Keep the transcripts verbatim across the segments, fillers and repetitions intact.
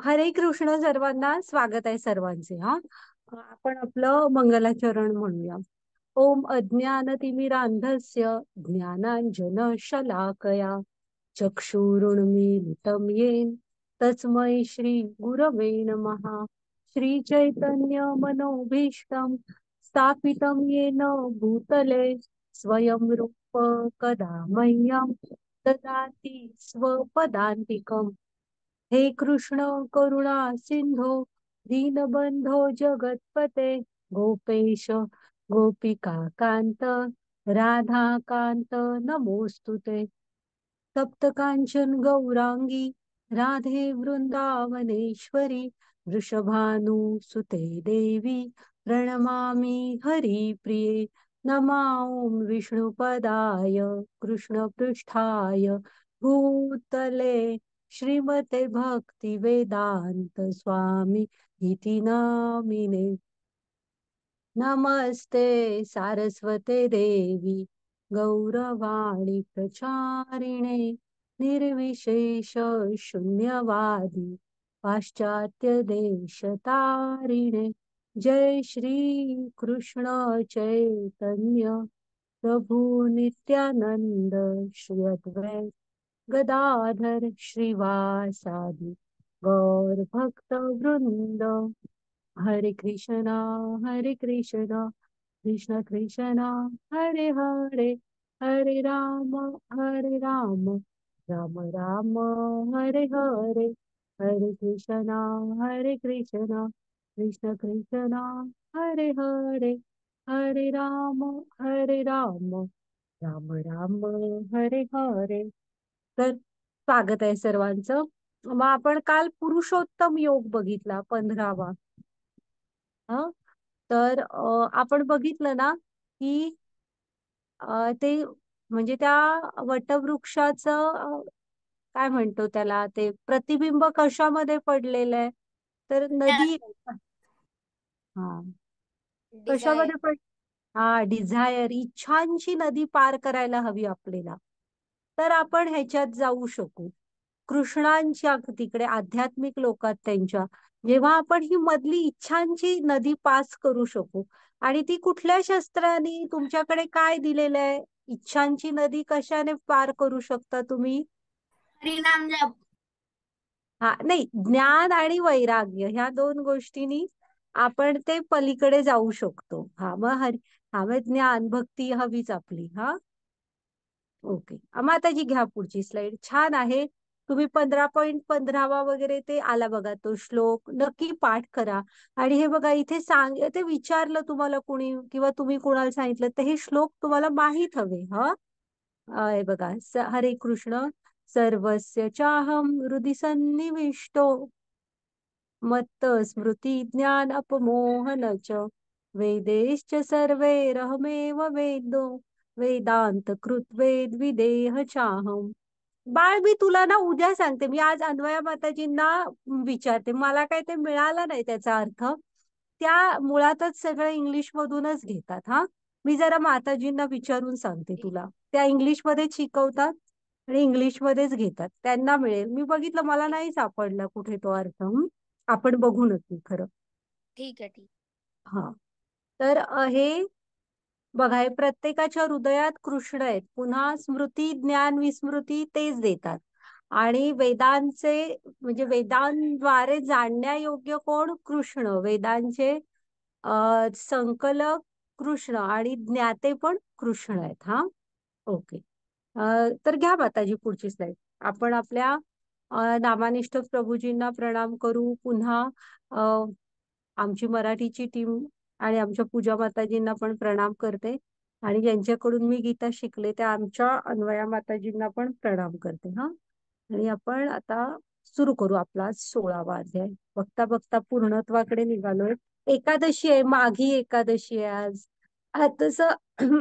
हरे कृष्ण सर्वांना. स्वागत आहे सर्वांचे. हा अ, आपण आपलं मंगलाचरण म्हणूया. ओम अज्ञानतिमिरांधस्य ज्ञानांजन शलाकया चक्षुरुन्मीलितं येन तस्मै श्री गुरवे नमः. श्री चैतन्य मनोभीष्टं स्थापितं येन भूतले स्वयं रूप कदा मह्यं ददाति स्वपदान्तिकम्. हे कृष्ण करुणा सिंधो दीनबंधो जगतपते गोपेश गोपिका कांत राधा कांत नमोस्तुते. तप्त कांचन गौरांगी राधे वृंदावनेश्वरी वृषभानुसुते देवी प्रणमामि हरिप्रिये. नमा ओम विष्णुपदाय कृष्णपृष्ठाय भूतले श्रीमते भक्ति वेदांत स्वामी इति नामिने. नमस्ते सारस्वते देवी गौरवाणी प्रचारिणे निर्विशेष शून्यवादी पाश्चात्य देशतारिणे. जय श्री कृष्ण चैतन्य प्रभु नित्यानंद श्री अद्वैत गदाधर श्रीवासादि गौर भक्त वृंद. हरे कृष्णा हरे कृष्णा कृष्ण कृष्णा हरे हरे हरे राम हरे राम राम राम हरे हरे. हरे कृष्णा हरे कृष्णा कृष्ण कृष्णा हरे हरे हरे राम हरे राम राम राम हरे हरे. तर स्वागत आहे सर्वांचं. मग आपण काल पुरुषोत्तम योग बघितला पंधरावा. हा तर अ, आपण बघितलं ना की अ, ते म्हणजे त्या वटवृक्षाचं अ, काय म्हणतो त्याला, ते प्रतिबिंब कशामध्ये पडलेलं आहे, तर नदी. हा डिझायर. कशामध्ये पड हा डिझायर, इच्छांची नदी पार करायला हवी आपल्याला. तर आपण ह्याच्यात जाऊ शकू कृष्णांच्या तिकडे आध्यात्मिक लोकात त्यांच्या. जेव्हा आपण ही मधली इच्छांची नदी पास करू शकू. आणि ती कुठल्या शस्त्राने, तुमच्याकडे काय दिलेलं आहे, इच्छांची नदी कशाने पार करू शकता तुम्ही? हरिनाम जप. हा नाही, ज्ञान आणि वैराग्य ह्या दोन गोष्टींनी आपण ते पलीकडे जाऊ शकतो. हा मग हरी हा मग ज्ञान भक्ती हवीच आपली. हा ओके. माताजी घ्या पुढची स्लाइड. छान आहे. तुम्ही पंधरा पॉईंट पंधरावा वगैरे ते आला बघा तो श्लोक, नक्की पाठ करा. आणि हे बघा इथे सांग, ते विचारलं तुम्हाला कुणी किंवा तुम्ही कुणाला सांगितलं तर हे श्लोक तुम्हाला माहीत हवे. हा अ, हे बघा स- हरे कृष्ण. सर्वस्य चाहम हृदि सन्निविष्टो मत्त स्मृती ज्ञान अपमोहन च वेदैश्च सर्वैरहमेव वेदो वेदांत कृत वेद विदेह चाहम. बाळ मी तुला ना उद्या सांगते. मी आज अन्वया माताजींना विचारते, मला काय ते मिळालं नाही त्याचा अर्थ. त्या मुळातच सगळं इंग्लिश मधूनच घेतात. हा मी जरा माताजींना विचारून सांगते तुला. त्या इंग्लिश मध्ये शिकवतात आणि इंग्लिश मध्येच घेतात, त्यांना मिळेल. मी बघितलं, मला नाही सापडला कुठे तो अर्थ. हं? आपण बघू नक्की खरं. ठीक आहे ठीक. हा तर अ, हे बघा, हे प्रत्येकाच्या हृदयात कृष्ण आहेत. पुन्हा स्मृती ज्ञान विस्मृती तेच देतात. आणि वेदांचे म्हणजे वेदांद्वारे जाणण्यायोग्य कोण? कृष्ण. वेदांचे अ संकलक कृष्ण आणि ज्ञाते पण कृष्ण आहेत. हा ओके. अ, तर घ्या माताजी पुढची स्लाइड. आपण आपल्या अ, नामानिष्ठ प्रभूजींना प्रणाम करू. पुन्हा अ, आमची मराठीची टीम आणि आमच्या पूजा माताजींना पण प्रणाम करते. आणि ज्यांच्याकडून मी गीता शिकले त्या आमच्या अन्वया माताजींना पण प्रणाम करते. हा आणि आपण आता सुरू करू आपला सोळावा अध्याय. बघता बघता पूर्णत्वाकडे निघालोय. एकादशी आहे, माघी एकादशी आहे आज. आ, तसं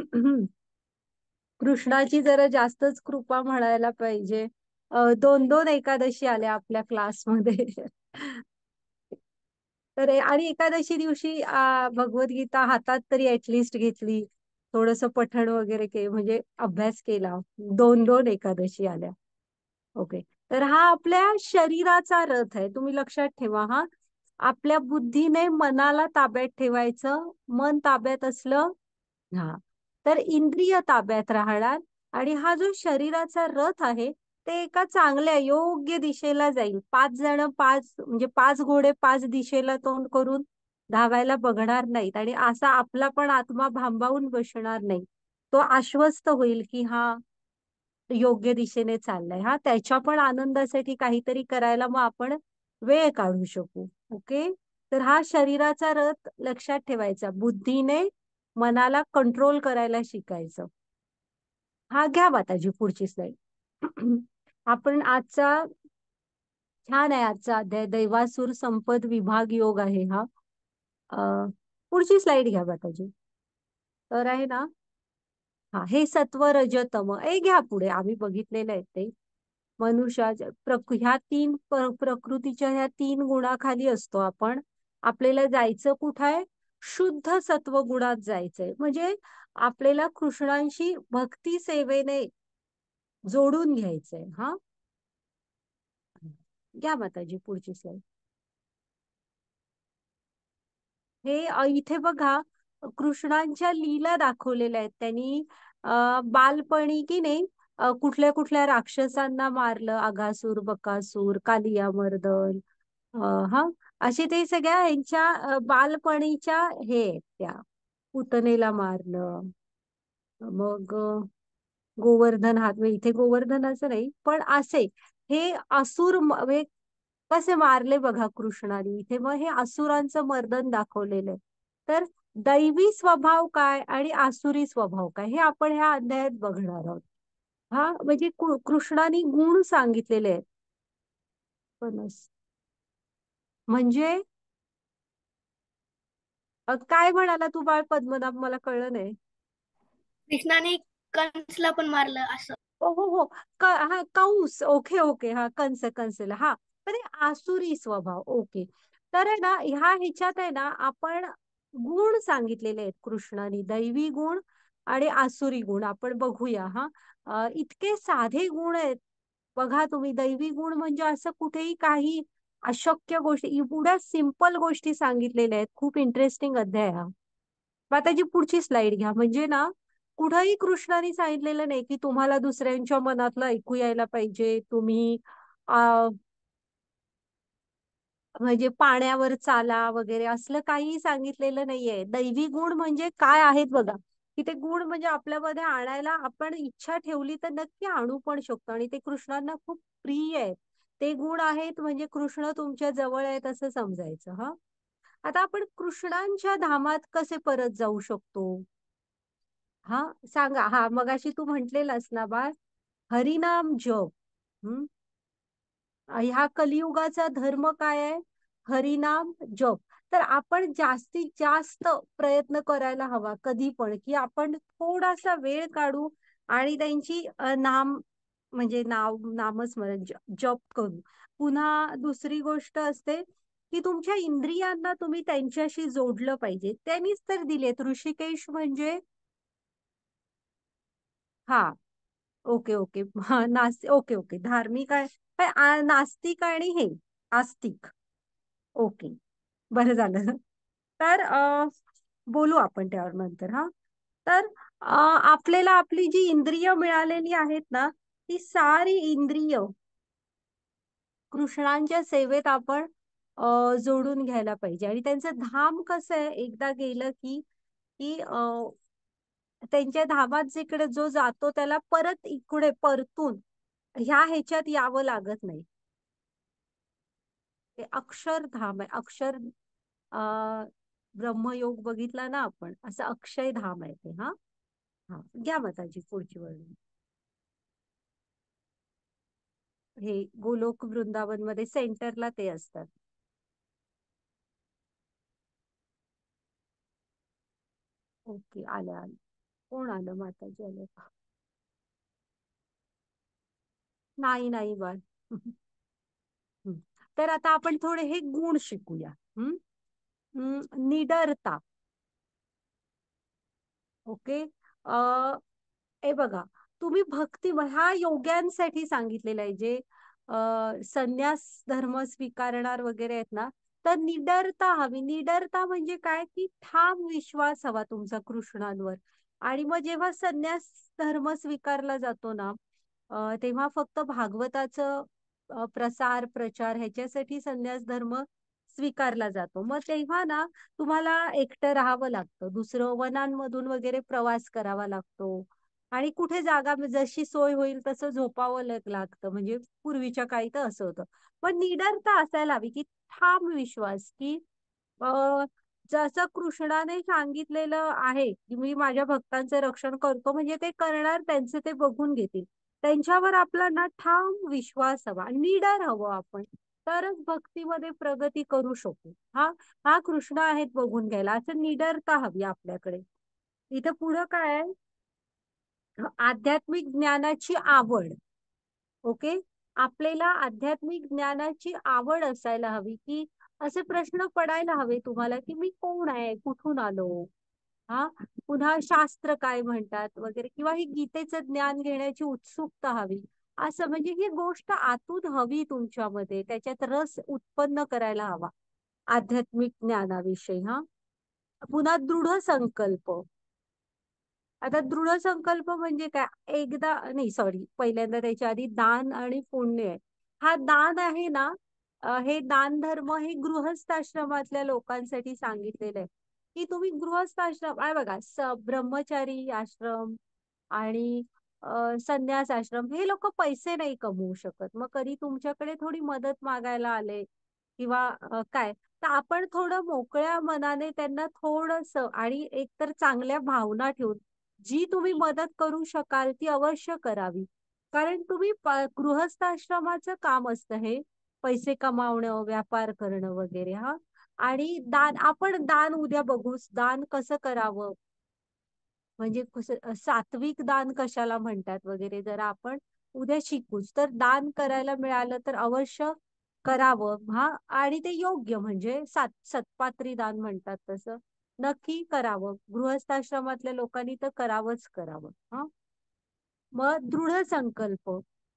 कृष्णाची जरा जास्तच कृपा म्हणायला पाहिजे. अ, दोन दोन एकादशी आल्या आपल्या क्लासमध्ये. तर ए- आणि एकादशी दिवशी आ, भगवद्गीता हातात तरी ऍटलिस्ट घेतली. थोडस पठण वगैरे के म्हणजे अभ्यास केला. दोन दोन एकादशी आल्या. ओके. तर हा आपल्या शरीराचा रथ आहे, तुम्ही लक्षात ठेवा हा. आपल्या बुद्धीने मनाला ताब्यात ठेवायचं, मन ताब्यात असलं हा तर इंद्रिय ताब्यात राहणार. आणि हा जो शरीराचा रथ आहे ते एका चांगल्या योग्य दिशेला जाईल. पाच जण पाच म्हणजे पाच घोडे पाच दिशेला तोंड करून धावायला बघणार नाहीत, आणि असा आपला पण आत्मा भांबावून बसणार नाही. तो आश्वस्त होईल की हा योग्य दिशेने चाललाय. हा त्याच्या पण आनंदासाठी काहीतरी करायला मग आपण वेळ काढू शकू. ओके. तर हा शरीराचा रथ लक्षात ठेवायचा, बुद्धीने मनाला कंट्रोल करायला शिकायचं. हा घ्या माताजी पुढची स्लाईड. आपण आजचा छान आहे आजचा अध्याय, दैवासुर संपद विभाग योग आहे हा. अ, पुढची स्लाइड घ्या माताजी. तर आहे ना, हा हे सत्व रज तम ए घ्या पुढे, आम्ही बघितलेलं आहे ते. मनुष्याच्या प्रक ह्या तीन प्र- प्रकृतीच्या ह्या तीन गुणाखाली असतो आपण. आपल्याला जायचं कुठं आहे? शुद्ध सत्व गुणात जायचंय, म्हणजे आपल्याला कृष्णांशी भक्ती सेवेने जोडून घ्यायचंय. हा घ्या माताजी पुढची स्लाईड. हे अ, इथे बघा कृष्णांच्या लीला दाखवलेल्या आहेत. त्यांनी अ, बालपणी की नाही अ, कुठल्या कुठल्या राक्षसांना मारलं, अगासूर, बकासूर, कालियामर्दन, अ, हा असे ते सगळ्या ह्यांच्या अ, बालपणीच्या हे आहेत त्या. पुतनेला मारलं. मग अ, गोवर्धन हात म्हणजे इथे गोवर्धनाचं नाही पण असे हे असुर म- म्हणजे कसे मारले बघा कृष्णाने इथे. मग हे असुरांचं मर्दन दाखवलेलं आहे. तर दैवी स्वभाव काय आणि आसुरी स्वभाव काय हे आपण ह्या अध्यायात बघणार आहोत. हा म्हणजे कृ- कृष्णाने गुण सांगितलेले आहेत. फणस म्हणजे अ, काय म्हणाला तू बाळ पद्मनाभ, मला कळलं नाही. कृष्णाने कंसला पण मारलं असं. हो हो हो. क हा कंस, ओके ओके, हा कंस, कंसला हा. पण हे आसुरी स्वभाव, ओके. तर आहे ना ह्या ह्याच्यात आहे ना आपण गुण सांगितलेले आहेत कृष्णाने, दैवी गुण आणि आसुरी गुण आपण बघूया हा. अ, इतके साधे गुण आहेत बघा तुम्ही. दैवी गुण म्हणजे असं कुठेही काही अशक्य गोष्टी, एवढ्या सिंपल गोष्टी सांगितलेल्या आहेत. खूप इंटरेस्टिंग अध्याय हा. मग आता जी पुढची स्लाइड घ्या. म्हणजे ना कुठंही कृष्णाने सांगितलेलं नाही की तुम्हाला दुसऱ्यांच्या मनातलं ऐकू यायला पाहिजे, तुम्ही आ, म्हणजे पाण्यावर चाला वगैरे असलं काही सांगितलेलं नाहीये. दैवी गुण म्हणजे काय आहेत बघा, की ते गुण म्हणजे आपल्यामध्ये आणायला आपण इच्छा ठेवली तर नक्की आणू पण शकतो, आणि ते कृष्णांना खूप प्रिय आहेत. ते गुण आहेत म्हणजे कृष्ण तुमच्या जवळ आहेत असं समजायचं. हा आता आपण कृष्णांच्या धामात कसे परत जाऊ शकतो? हा सांगा. हा मगाशी तू म्हंटलेलंस ना बाळ, हरिनाम जप. हम्म ह्या कलियुगाचा धर्म काय आहे? हरिनाम जप. तर आपण जास्तीत जास्त प्रयत्न करायला हवा कधी पण, की आपण थोडासा वेळ काढू आणि त्यांची अ, नाम म्हणजे नाव नामस्मरण ज- जप करू. पुन्हा दुसरी गोष्ट असते की तुमच्या इंद्रियांना तुम्ही त्यांच्याशी जोडलं पाहिजे. त्यांनीच तर दिलेत ऋषिकेश म्हणजे. हा ओके ओके. हा नास्तिक, ओके ओके, धार्मिक आहे. पण आ- नास्तिक आणि हे आस्तिक. ओके, बरं झालं. तर अ, बोलू आपण त्यावर नंतर हा. तर अ, आपल्याला आपली जी इंद्रिय मिळालेली आहेत ना, ती सारी इंद्रिय कृष्णांच्या सेवेत आपण अ, जोडून घ्यायला पाहिजे. आणि त्यांचं धाम कसं आहे, एकदा गेलं की की अ, त्यांच्या धामात जिकडे जो जातो त्याला परत इकडे परतून ह्या ह्याच्यात यावं लागत नाही. ते अक्षरधाम आहे. अक्षर अ ब्रह्मयोग बघितला ना आपण, असं अक्षय धाम आहे ते. हा हा घ्या माताजी पुढची वर्णन. हे गोलोक वृंदावन मध्ये सेंटरला ते असतात. ओके, आलं आलं. कोण आलं? माताजी आलं. नाही नाही बाळ. हं. तर आता आपण थोडे हे गुण शिकूया. हम्म हम्म, निडरता. ओके. अ हे बघा, तुम्ही भक्ती हा योग्यांसाठी सांगितलेला आहे, जे अ, संन्यास धर्म स्वीकारणार वगैरे आहेत ना, तर निडरता हवी. निडरता म्हणजे काय, की ठाम विश्वास हवा तुमचा कृष्णांवर. आणि मग जेव्हा संन्यास धर्म स्वीकारला जातो ना, अ, तेव्हा फक्त भागवताचं अ, प्रसार प्रचार ह्याच्यासाठी संन्यास धर्म स्वीकारला जातो. मग तेव्हा ना तुम्हाला एकटं राहावं लागतं, दुसरं वनांमधून वगैरे प्रवास करावा लागतो. आणि कुठे जागा जशी सोय होईल तसं झोपावं लग लागतं. म्हणजे पूर्वीच्या काळी तर असं होतं. पण निडरता असायला हवी, की ठाम विश्वास, की अ, जसं कृष्णाने सांगितलेलं आहे, की मी माझ्या भक्तांचं रक्षण करतो, म्हणजे ते करणार, त्यांचे ते बघून घेतील. त्यांच्यावर आपला ना ठाम विश्वास हवा, निडर हवं आपण. तरच भक्तीमध्ये प्रगती करू शकू. हा हा कृष्ण आहेत बघून घ्यायला, असं निडरता हवी आपल्याकडे. इथं पुढं काय आहे? आध्यात्मिक ज्ञानाची आवड. ओके. आपल्याला आध्यात्मिक ज्ञानाची आवड असायला हवी, की असे प्रश्न पडायला हवे तुम्हाला, की मी कोण आहे, कुठून आलो, हा, पुन्हा शास्त्र काय म्हणतात वगैरे, किंवा ही गीतेचं ज्ञान घेण्याची उत्सुकता हवी. असं म्हणजे ही गोष्ट आतून हवी तुमच्यामध्ये, त्याच्यात रस उत्पन्न करायला हवा आध्यात्मिक ज्ञानाविषयी. हा, पुन्हा दृढ संकल्प. आता दृढ संकल्प म्हणजे काय, एकदा नाही, सॉरी, पहिल्यांदा त्याच्या आधी दान आणि पुण्य आहे. हा दान आहे ना, अ, हे दान धर्म हे गृहस्थाश्रमातल्या लोकांसाठी सांगितलेलं आहे, की तुम्ही गृहस्थाश्रम आहे बघा, स ब्रह्मचारी आश्रम आणि अ, संन्यास आश्रम हे लोक पैसे नाही कमवू शकत. मग कधी तुमच्याकडे थोडी मदत मागायला आले किंवा अ, काय, तर आपण थोडं मोकळ्या मनाने त्यांना थोडस, आणि एकतर चांगल्या भावना ठेवून जी तुम्ही मदत करू शकाल ती अवश्य करावी. कारण तुम्ही प- गृहस्थाश्रमाचं काम असतं हे, पैसे कमावणं, व्यापार करणं वगैरे. हा, आणि दान, आपण दान उद्या बघूच, दान कसं करावं, म्हणजे कसं सात्विक दान कशाला म्हणतात वगैरे, जरा आपण उद्या शिकूच. तर दान करायला मिळालं तर अवश्य करावं. हा, आणि ते योग्य, म्हणजे सात सत्पात्री दान म्हणतात तसं नक्की करावं. गृहस्थाश्रमातल्या लोकांनी तर करावंच करावं. हा, मग दृढ संकल्प.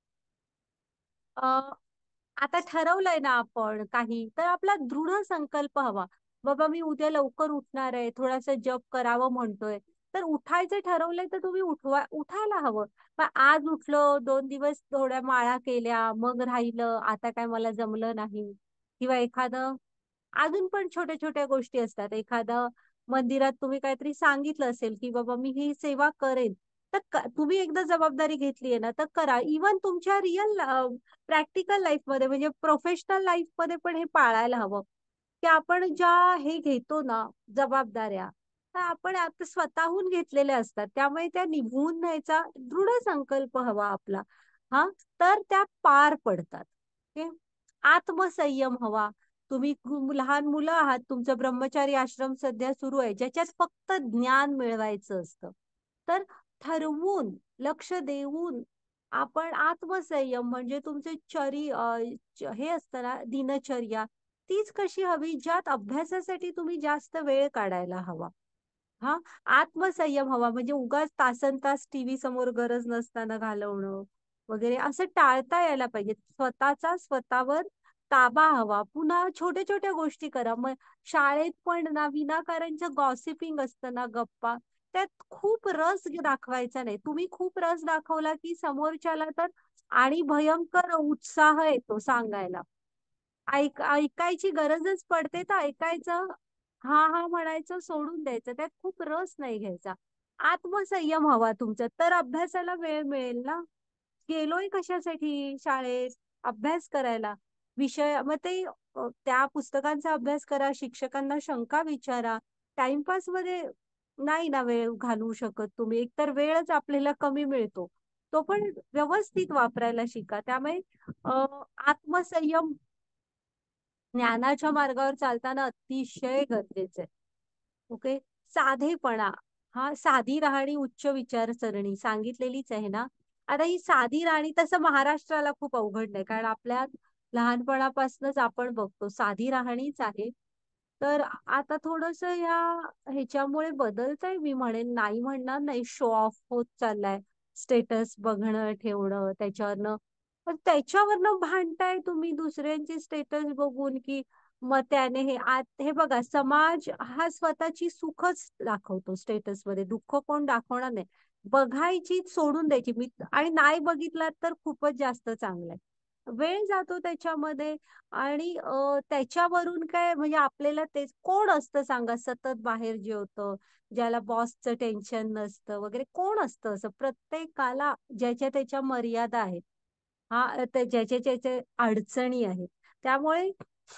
अ, आता ठरवलंय ना आपण काही, तर आपला दृढ संकल्प हवा. बाबा मी उद्या लवकर उठणार आहे, थोडासा जप करावं म्हणतोय, तर उठायचं ठरवलंय तर तुम्ही उठवा, उठायला हवं. पण आज उठलो, दोन दिवस थोड्या माळा केल्या, मग राहिलं, आता काय मला जमलं नाही, किंवा एखादं अजून पण छोट्या छोट्या गोष्टी असतात. एखादं मंदिरात तुम्ही काहीतरी सांगितलं असेल, की बाबा मी ही सेवा करेन, तर क- तुम्ही एकदा जबाबदारी घेतली आहे ना, तर करा. इव्हन तुमच्या रिअल प्रॅक्टिकल लाईफ मध्ये, म्हणजे प्रोफेशनल लाईफ मध्ये पण हे पाळायला हवं, की आपण ज्या हे घेतो ना जबाबदाऱ्या, तर आपण आता स्वतःहून घेतलेल्या असतात, त्यामुळे त्या निभवून न्यायचा दृढ संकल्प हवा आपला. हा, तर त्या पार पडतात. ओके. आत्मसंयम हवा. तुम्ही खू- लहान मुलं आहात, तुमचं ब्रह्मचारी आश्रम सध्या सुरू आहे, ज्याच्यात फक्त ज्ञान मिळवायचं असतं, तर ठरवून, लक्ष देऊन आपण आत्मसंयम, म्हणजे तुमचे चरी अ, च- हे असतं ना, दिनचर्या, तीच कशी हवी, ज्यात अभ्यासासाठी तुम्ही जास्त वेळ काढायला हवा. हा, आत्मसंयम हवा, म्हणजे उगाच तासन तास टीव्ही समोर गरज नसताना घालवणं वगैरे असं टाळता यायला पाहिजे. स्वतःचा स्वतःवर ताबा हवा. पुन्हा छोट्या छोट्या गोष्टी करा. मग शाळेत पण ना विनाकारणचं गॉसिपिंग असतं ना, गप्पा, त्यात खूप रस दाखवायचा नाही. तुम्ही खूप रस दाखवला की समोरच्याला तर आणि भयंकर उत्साह येतो सांगायला. ऐक ऐकायची गरजच पडते तर ऐकायचं, हा हा म्हणायचं, सोडून द्यायचं, त्यात खूप रस नाही घ्यायचा. आत्मसंयम हवा तुमचा, तर अभ्यासाला वेळ मिळेल ना. गेलोय कशासाठी शाळेत, अभ्यास करायला. विषय मग ते अ, त्या पुस्तकांचा अभ्यास करा, शिक्षकांना शंका विचारा. टाइमपास मध्ये नाही ना वेळ घालवू शकत तुम्ही, एकतर वेळच आपल्याला कमी मिळतो, तो पण व्यवस्थित वापरायला शिका. त्यामुळे अ, आत्मसंयम ज्ञानाच्या मार्गावर चालताना अतिशय गरजेचं आहे. ओके. साधेपणा. हा, साधी राहणी उच्च विचारसरणी सांगितलेलीच आहे ना. आता ही साधी राहणी, तसं महाराष्ट्राला खूप अवघड नाही, कारण आपल्या लहानपणापासूनच आपण बघतो साधी राहणीच आहे. तर आता थोडस ह्या ह्याच्यामुळे बदलतंय, मी म्हणेन, नाही म्हणणार नाही, शो ऑफ होत चाललाय. स्टेटस बघणं ठेवणं त्याच्यावरनं. पण त्याच्यावरनं भांडताय तुम्ही दुसऱ्यांची स्टेटस बघून, की मग त्याने हे आत हे बघा, समाज हा स्वतःची सुखच दाखवतो स्टेटसमध्ये, दुःख कोण दाखवणार नाही. बघायची सोडून द्यायची. मी आणि नाही बघितलात तर खूपच जास्त चांगलं आहे. वेळ जातो त्याच्यामध्ये. आणि अ, त्याच्यावरून काय म्हणजे आपल्याला तेच कोण असतं सांगा सतत बाहेर जेवतं, ज्याला बॉसचं टेन्शन नसतं वगैरे, कोण असतं असं? प्रत्येकाला ज्याच्या त्याच्या मर्यादा आहेत. हा त्या ज्याच्या ज्याच्या अडचणी आहेत. त्यामुळे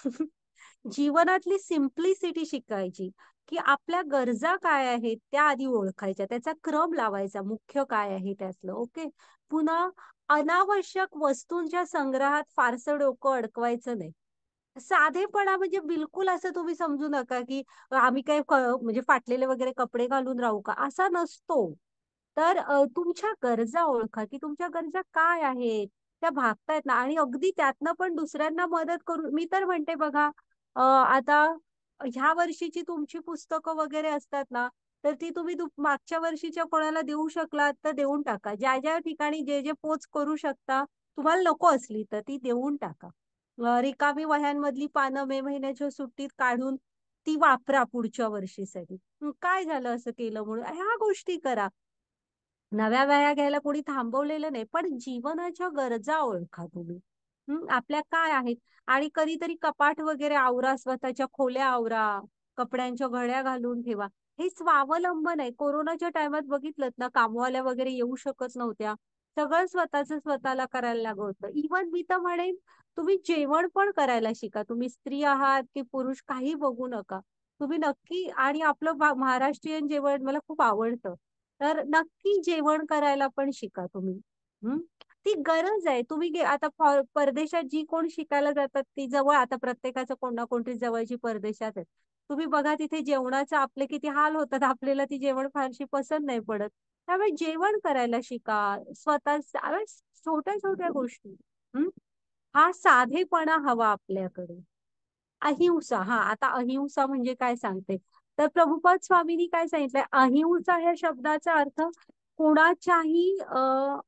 जीवनातली सिम्प्लिसिटी शिकायची, की आपल्या गरजा काय आहेत त्या आधी ओळखायच्या, त्याचा क्रम लावायचा, मुख्य काय आहे त्यातलं. ओके. पुन्हा अनावश्यक वस्तूंच्या संग्रहात फारसं डोकं अडकवायचं नाही. साधेपणा म्हणजे बिलकुल असं तुम्ही समजू नका, की आम्ही काय क म्हणजे फाटलेले वगैरे कपडे घालून राहू का? असा नसतो. तर अ, तुमच्या गरजा ओळखा, की तुमच्या गरजा काय आहेत? त्या भागतायत ना, आणि अगदी त्यातनं पण दुसऱ्यांना मदत करून मी तर म्हणते बघा, अ, आता ह्या वर्षीची तुमची पुस्तकं वगैरे असतात ना, तर ती तुम्ही दु मागच्या वर्षीच्या कोणाला देऊ शकलात तर देऊन टाका. ज्या-ज्या ठिकाणी जे-जे पोच करू शकता, तुम्हाला नको असली तर ती देऊन टाका. अ, रिकामी वह्यांमधली पानं मे महिन्याच्या सुट्टीत काढून ती वापरा पुढच्या वर्षीसाठी. "हं, काय झालं असं केलं म्हणून?" ह्या गोष्टी करा. नव्या वह्या घ्यायला कोणी थांबवलेलं नाही, पण जीवनाच्या गरजा ओळखा तुम्ही. हं, आपल्या काय आहेत? आणि कधीतरी कपाट वगैरे आवरा, स्वतःच्या खोल्या आवरा, कपड्यांच्या घड्या घालून ठेवा. हे स्वावलंबन आहे. कोरोनाच्या टायमात बघितलत ना, कामवाल्या वगैरे येऊ शकत नव्हत्या. सगळं स्वतःचं स्वतःला करायला लागलं होतं. इव्हन मी तर म्हणेन, तुम्ही जेवण पण करायला शिका. तुम्ही स्त्री आहात की पुरुष काही बघू नका. तुम्ही नक्की, आणि आपलं भा महाराष्ट्रीयन जेवण मला खूप आवडतं. तर नक्की जेवण करायला पण शिका तुम्ही. हं. ती गरज आहे. तुम्ही गे आता फॉ परदेशात जी कोण शिकायला जातात ती जवळ, आता प्रत्येकाचं कोण ना कोणतरी जवळची परदेशात आहे. तुम्ही बघा तिथे जेवणाचे आपले किती हाल होतात. आपल्याला ती जेवण फारशी पसंत नाही पडत. त्यामुळे जेवण करायला शिका. स्वतः छोट्या-छोट्या गोष्टी. हं. हा साधेपणा हवा आपल्याकडे. अहिंसा. हां, आता अहिंसा म्हणजे काय सांगते. तर प्रभुपाद स्वामींनी काय सांगितलंय, अहिंसा ह्या शब्दाचा अर्थ कोणाच्याही अ,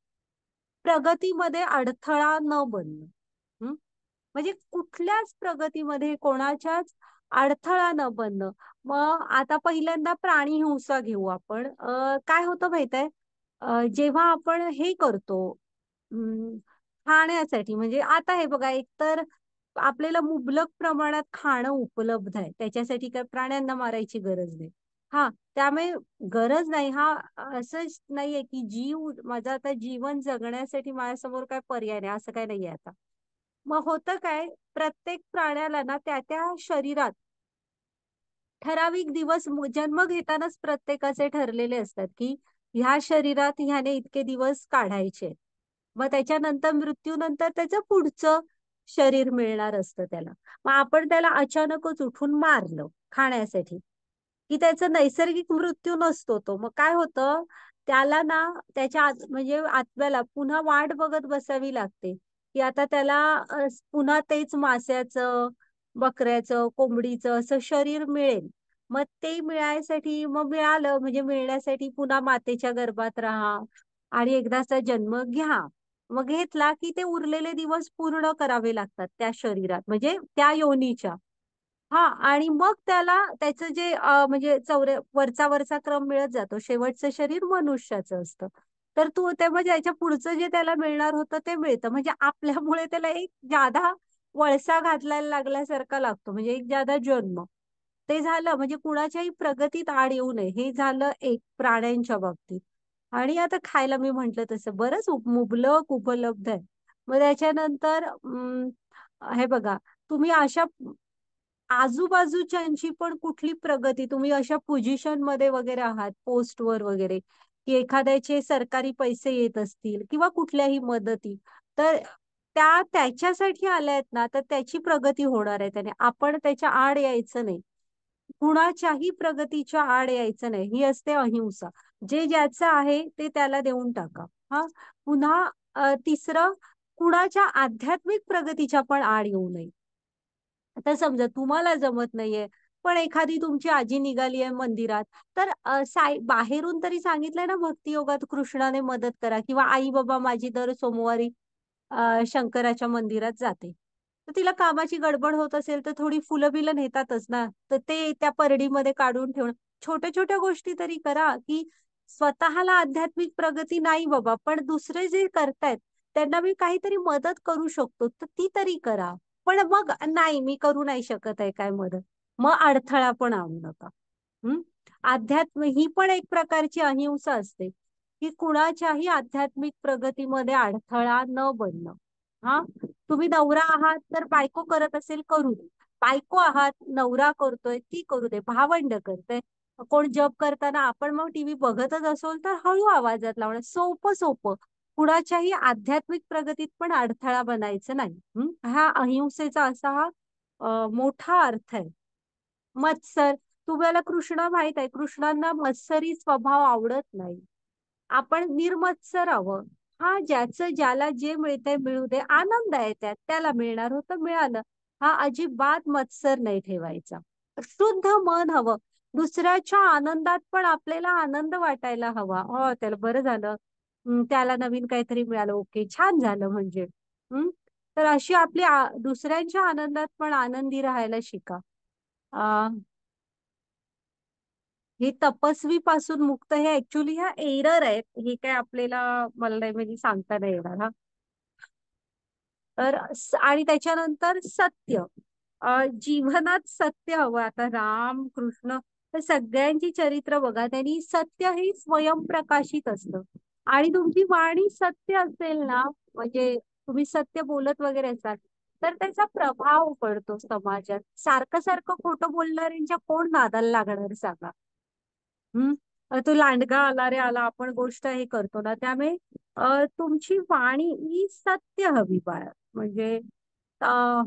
प्रगतीमध्ये अडथळा न बनणं. हं. म्हणजे कुठल्याच प्रगतीमध्ये कोणाच्याच अडथळा न बनणं. मग आता पहिल्यांदा प्राणी हिंसा घेऊ आपण. अ, काय होतं माहित आहे? अ, जेव्हा आपण हे करतो, अं, खाण्यासाठी म्हणजे आता हे बघा, एकतर आपल्याला मुबलक प्रमाणात खाणं उपलब्ध आहे. त्याच्यासाठी काही प्राण्यांना मारायची गरज नाही. हां, त्यामुळे गरज नाही. हां, असंच नाहीये, की जीव माझं आता जीवन जगण्यासाठी माझ्यासमोर काही पर्याय नाही, असं काही नाहीये आता. मग होतं काय, प्रत्येक प्राण्याला ना त्या-त्या शरीरात ठराविक दिवस मु जन्म घेतानाच प्रत्येकाचे ठरलेले असतात, की ह्या शरीरात ह्याने इतके दिवस काढायचे. मग त्याच्यानंतर मृत्यूनंतर त्याचं पुढचं शरीर मिळणार असतं त्याला. मग आपण त्याला अचानकच उठून मारलं खाण्यासाठी, की त्याचा नैसर्गिक मृत्यू नसतो तो. मग काय होतं, त्याला ना त्याच्या आत म्हणजे आत्म्याला पुन्हा वाट बघत बसावी लागते, की आता त्याला अ, पुन्हा तेच माश्याचं, बकऱ्याचं, कोंबडीचं असं शरीर मिळेल. मग ते मिळायसाठी, मग मिळालं म्हणजे मिळण्यासाठी पुन्हा मातेच्या गर्भात राहा आणि एकदाचा जन्म घ्या. मग घेतला की ते उरलेले दिवस पूर्ण करावे लागतात त्या शरीरात, म्हणजे त्या योनीच्या. हां, आणि मग त्याला त्याचं जे अ, म्हणजे चौऱ्या वरचा-वरचा क्रम मिळत जातो. शेवटचं शरीर मनुष्याचं असतं. तर तू ते म्हणजे याच्या पुढचं जे त्याला मिळणार होतं ते मिळतं. म्हणजे आपल्यामुळे त्याला एक जादा वळसा घातलायला लागल्यासारखा लागतो. म्हणजे एक जादा जन्म. ते झालं म्हणजे कुणाच्याही प्रगतीत आड येऊ नये. हे झालं एक प्राण्यांच्या बाबतीत. आणि आता खायला मी म्हटलं तसं बरंच उप मुबलक उपलब्ध आहे. मग त्याच्यानंतर अं, हे बघा, तुम्ही अशा आजूबाजूच्यांची पण कुठली प्रगती, तुम्ही अशा पोझिशनमध्ये वगैरे आहात, पोस्टवर वगैरे, की एखाद्याचे सरकारी पैसे येत असतील किंवा कुठल्याही मदती, तर त्या त्याच्यासाठी आल्या आहेत ना, तर त्याची प्रगती होणार आहे त्याने. आपण त्याच्या आड यायचं नाही. कुणाच्याही प्रगतीच्या आड यायचं नाही. ही असते अहिंसा. जे ज्याचं आहे ते त्याला देऊन टाका. हां. पुन्हा अ, तिसरं, कुणाच्या आध्यात्मिक प्रगतीच्या पण आड येऊ नये. आता समजा तुम्हाला जमत नाहीये, पण एखादी तुमची आजी निघाली आहे मंदिरात, तर अ, साई बाहेरून तरी सांगितलंय ना भक्ती योगात कृष्णाने मदत करा, किंवा आई बाबा माझी दर सोमवारी अ, शंकराच्या मंदिरात जाते. तर तिला कामाची गडबड होत असेल तर थोडी फुलं बिलं नेतातच ना, तर ते त्या परडीमध्ये काढून ठेवणं. छोट्या छोट्या गोष्टी तरी करा, की स्वतःला आध्यात्मिक प्रगती नाही बाबा, पण दुसरे जे करतायत त्यांना मी काहीतरी मदत करू शकतो, तर ती तरी करा. पण मग नाही, मी करू नाही शकत आहे काय मदत, मग अडथळा पण आणू नका. हं? अध्यात्म ही पण एक प्रकारची अहिंसा असते, की कुणाच्याही आध्यात्मिक प्रगतीमध्ये अडथळा न बनणं. हा, तुम्ही नवरा आहात तर बायको करत असेल करू दे. बायको आहात, नवरा करतोय ती करू दे. भावंड करतोय, कोण जॉब करताना आपण मग टीव्ही बघतच असोल तर हळू आवाजात लावणं, सोपं सोपं. कुणाच्याही आध्यात्मिक प्रगतीत पण अडथळा बनायचं नाही. हं? हा अहिंसेचा असा हा अ, मोठा अर्थ आहे. मत्सर, तुम्हाला कृष्ण माहित आहे, कृष्णांना मत्सरी स्वभाव आवडत नाही. आपण निर्मत्सर हवं. हा, ज्याचं ज्याला जे मिळतंय मिळू दे, आनंद आहे त्यात, त्याला मिळणार होतं मिळालं. हा अजिबात मत्सर नाही ठेवायचा. शुद्ध मन हवं. दुसऱ्याच्या आनंदात पण आपल्याला आनंद वाटायला हवा. हो, त्याला बरं झालं. हं, त्याला नवीन काहीतरी मिळालं, ओके, छान झालं म्हणजे. हं? तर अशी आपली आ- दुसऱ्यांच्या आनंदात पण आनंदी राहायला शिका. आ, हे तपस्वी पासून मुक्त, हे ऍक्च्युली ह्या एरर आहेत. हे काय आपल्याला, मला नाही म्हणजे सांगता नाही येणार हा. तर स- आणि त्याच्यानंतर सत्य. अ, जीवनात सत्य हवं. आता राम कृष्ण तर सगळ्यांची चरित्र बघा, त्यांनी सत्य हे स्वयंप्रकाशित असतं. आणि तुमची वाणी सत्य असेल ना, म्हणजे तुम्ही सत्य बोलत वगैरे असाल, तर त्याचा प्रभाव पडतो समाजात. सारखं सारखं खोटं बोलणाऱ्यांच्या कोण नादाला लागणार सांगा. हम्म. अ, तो लांडगा आला रे आला, आपण गोष्ट हे करतो ना, त्यामुळे अ, तुमची वाणी ही सत्य हवी बाळा. म्हणजे अ,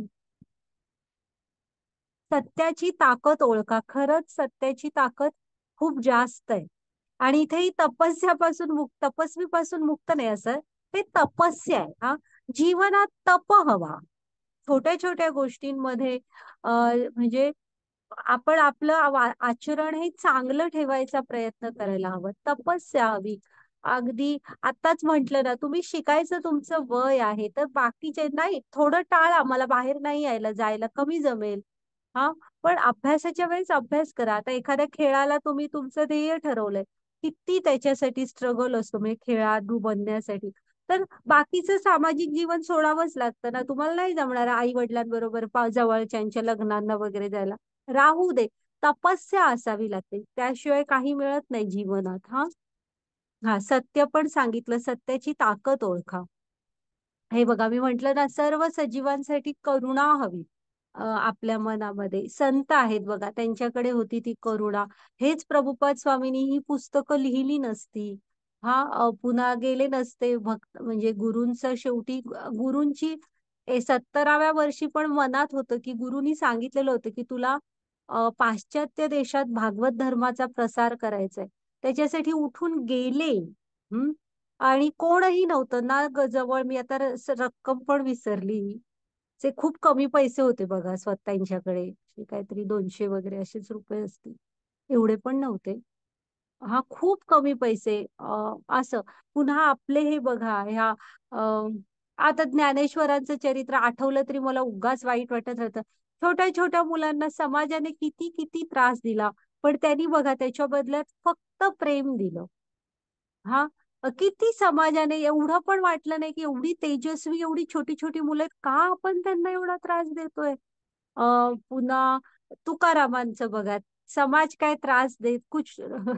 सत्याची ताकद ओळखा. खरंच सत्याची ताकद खूप जास्त आहे. आणि इथेही तपस्यापासून मुक्त, तपस्वीपासून मुक्त नाही असं, ते तपस्या आहे. हा, जीवनात तप हवा. छोट्या छोट्या गोष्टींमध्ये अ, म्हणजे आपण आपलं आवा- आचरण हे चांगलं ठेवायचा प्रयत्न करायला हवं. तपस्या हवी. अगदी आताच म्हंटल ना, तुम्ही शिकायचं तुमचं वय आहे, तर बाकीचे नाही, थोडं टाळा, मला बाहेर नाही यायला जायला कमी जमेल. हा, पण अभ्यासाच्या वेळेस अभ्यास करा. आता एखाद्या खेळाला तुम्ही तुमचं ध्येय ठरवलंय, किती त्याच्यासाठी स्ट्रगल असतो, म्हणजे खेळाडू बनण्यासाठी. तर बाकीचं सामाजिक जीवन सोडावंच लागतं ना, तुम्हाला नाही जमणार आई वडिलांबरोबर पा- जवळच्यांच्या लग्नांना वगैरे जायला, राहू दे. तपस्या असावी लागते, त्याशिवाय काही मिळत नाही जीवनात. हा, हा, सत्य पण सांगितलं, सत्याची ताकद ओळखा. हे बघा, मी म्हंटल ना, सर्व सजीवांसाठी करुणा हवी. अ, आपल्या मनामध्ये संत आहेत बघा, त्यांच्याकडे होती ती करुणा. हेच प्रभुपाद स्वामींनी ही पुस्तकं लिहिली नसती. हा, अ, पुन्हा गेले नसते भक्त, म्हणजे गुरूंचं शेवटी गुरूंची ए सत्तराव्या वर्षी पण मनात होतं, की गुरुनी सांगितलेलं होतं की तुला अ, पाश्चात्य देशात भागवत धर्माचा प्रसार करायचा आहे. त्याच्यासाठी उठून गेले. हम्म. आणि कोणही नव्हतं ना ग जवळ. मी आता र- स- रक्कम पण विसरली. जे खूप कमी पैसे होते बघा स्वतःच्याकडे, ते काहीतरी दोनशे वगैरे असेच रुपये असतील, एवढे पण नव्हते. हा, खूप कमी पैसे. अ, असं. पुन्हा आपले हे बघा, ह्या अ, आता ज्ञानेश्वरांचं चरित्र आठवलं तरी मला उगाच वाईट वाटत राहतं. छोट्या छोट्या मुलांना समाजाने किती किती त्रास दिला, पण त्यांनी बघा त्याच्या बदल्यात फक्त प्रेम दिलं. हा, अ, किती समाजाने एवढं पण वाटलं नाही, की एवढी तेजस्वी एवढी छोटी छोटी मुलं आहेत, का आपण त्यांना एवढा त्रास देतोय. अ पुन्हा तुकारामांचं बघा, समाज काय त्रास देत, कुछ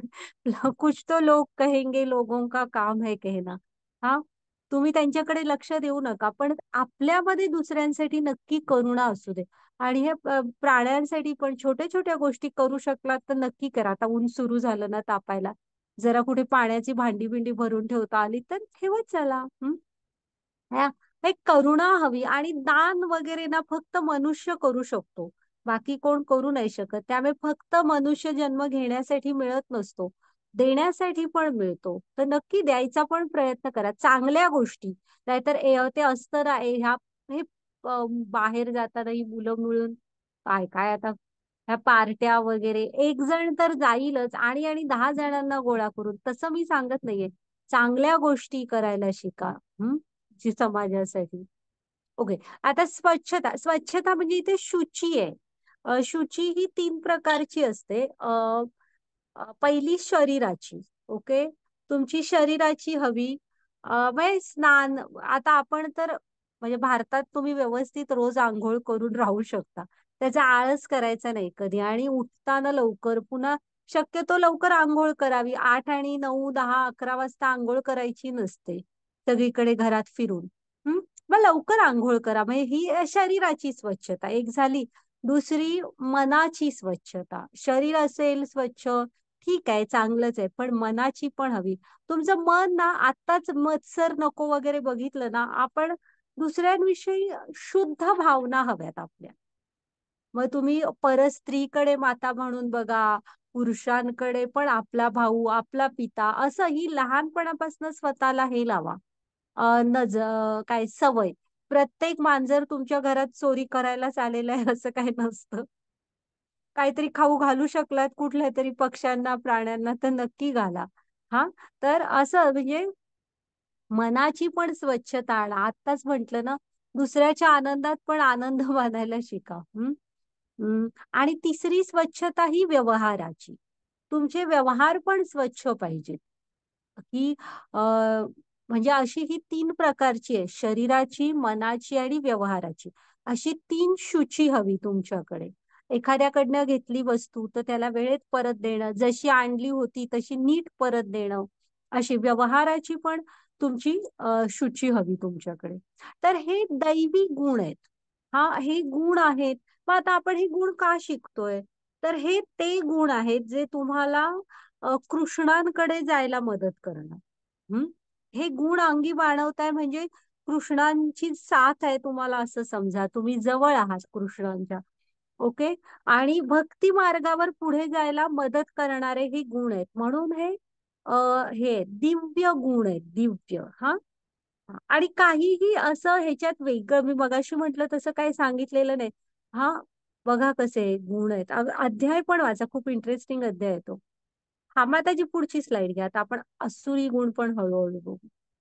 कुछ तो लोग कहेंगे, लोगों का काम है कहना. हा, तुम्ही त्यांच्याकडे लक्ष देऊ नका, पण आपल्यामध्ये दुसऱ्यांसाठी नक्की करुणा असू दे. आणि हे प- प्राण्यांसाठी पण छोट्या छोट्या गोष्टी करू शकलात तर नक्की करा. आता ऊन सुरू झालं ना तापायला, जरा कुठे पाण्याची भांडी बिंडी भरून ठेवता आली तर ठेवत चला. हं? ह्या- एक करुणा हवी. आणि दान वगैरे ना फक्त मनुष्य करू शकतो, बाकी कोण करू नाही शकत. त्यामुळे फक्त मनुष्य जन्म घेण्यासाठी मिळत नसतो, देण्यासाठी पण मिळतो. तर नक्की द्यायचा पण प्रयत्न करा, चांगल्या गोष्टी. नाहीतर ए- ते असतं ना, ए- ह्या हे अ, बाहेर जाताना ही मुलं मिळून काय काय आता ह्या पार्ट्या वगैरे, एक जण तर जाईलच आणि आणि दहा जणांना गोळा करून, तसं मी सांगत नाहीये. चांगल्या गोष्टी करायला शिका. हम्म जी समाजासाठी. ओके. आता स्वच्छता, स्वच्छता म्हणजे इथे शुची आहे. अ, शुची ही तीन प्रकारची असते. अ, अ, पहिली शरीराची. ओके. तुमची शरीराची हवी. अ, म्हणजे स्नान, आता आपण तर म्हणजे भारतात तुम्ही व्यवस्थित रोज आंघोळ करून राहू शकता. त्याचा आळस करायचा नाही कधी आणि उठताना लवकर, पुन्हा शक्यतो लवकर आंघोळ करावी. आठ आणि नऊ, दहा, अकरा वाजता आंघोळ करायची नसते सगळीकडे घरात फिरून. हम्म मग लवकर आंघोळ करा. म्हणजे ही शरीराची स्वच्छता एक झाली. दुसरी मनाची स्वच्छता. शरीर असेल स्वच्छ, ठीक आहे, चांगलंच आहे, पण मनाची पण हवी. तुमचं मन ना आत्ताच मत्सर नको वगैरे बघितलं ना, आपण दुसऱ्यांविषयी शुद्ध भावना हव्यात आपल्या. मग तुम्ही परस्त्रीकडे माता म्हणून बघा, पुरुषांकडे पण आपला भाऊ, आपला पिता, असं ही लहानपणापासून स्वतःला हे लावा. अ, नज काय सवय. प्रत्येक मांजर तुमच्या घरात चोरी करायलाच आलेलं आहे असं काही नसतं. काहीतरी खाऊ घालू शकलात कुठल्या तरी पक्ष्यांना, प्राण्यांना, तर नक्की घाला. हा, तर असं म्हणजे मनाची पण स्वच्छता आणा. आत्ताच म्हंटल ना, दुसऱ्याच्या आनंदात पण आनंद मानायला शिका. हं? हं. आणि तिसरी स्वच्छता ही व्यवहाराची. तुमचे व्यवहार पण स्वच्छ पाहिजेत. की अ, म्हणजे अशी ही तीन प्रकारची आहे. शरीराची, मनाची आणि व्यवहाराची. अशी तीन शुची हवी तुमच्याकडे. एखाद्याकडनं घेतली वस्तू तर त्याला वेळेत परत देणं, जशी आणली होती तशी नीट परत देणं, अशी व्यवहाराची पण तुमची अ, शुची हवी तुमच्याकडे. तर हे दैवी गुण आहेत. हा, हे गुण आहेत. मग आता आपण हे गुण का शिकतोय? तर हे ते गुण आहेत जे तुम्हाला अ, कृष्णांकडे जायला मदत करणार. हं? हे गुण अंगी बाणवताय म्हणजे कृष्णांची साथ आहे तुम्हाला असं समजा. तुम्ही जवळ आहात कृष्णांच्या. ओके. आणि भक्ती मार्गावर पुढे जायला मदत करणारे हे गुण आहेत. म्हणून हे अ, हे दिव्य गुण आहेत, दिव्य. हा. आणि काहीही असं ह्याच्यात वेगळं मी मगाशी म्हटलं तसं काही सांगितलेलं नाही. हा, बघा कसे गुण आहेत. अ- अध्याय पण वाचा, खूप इंटरेस्टिंग अध्याय आहे तो. हा, मग त्याची पुढची स्लाइड घ्या. आता आपण असुरी गुण पण हळूहळू बघू.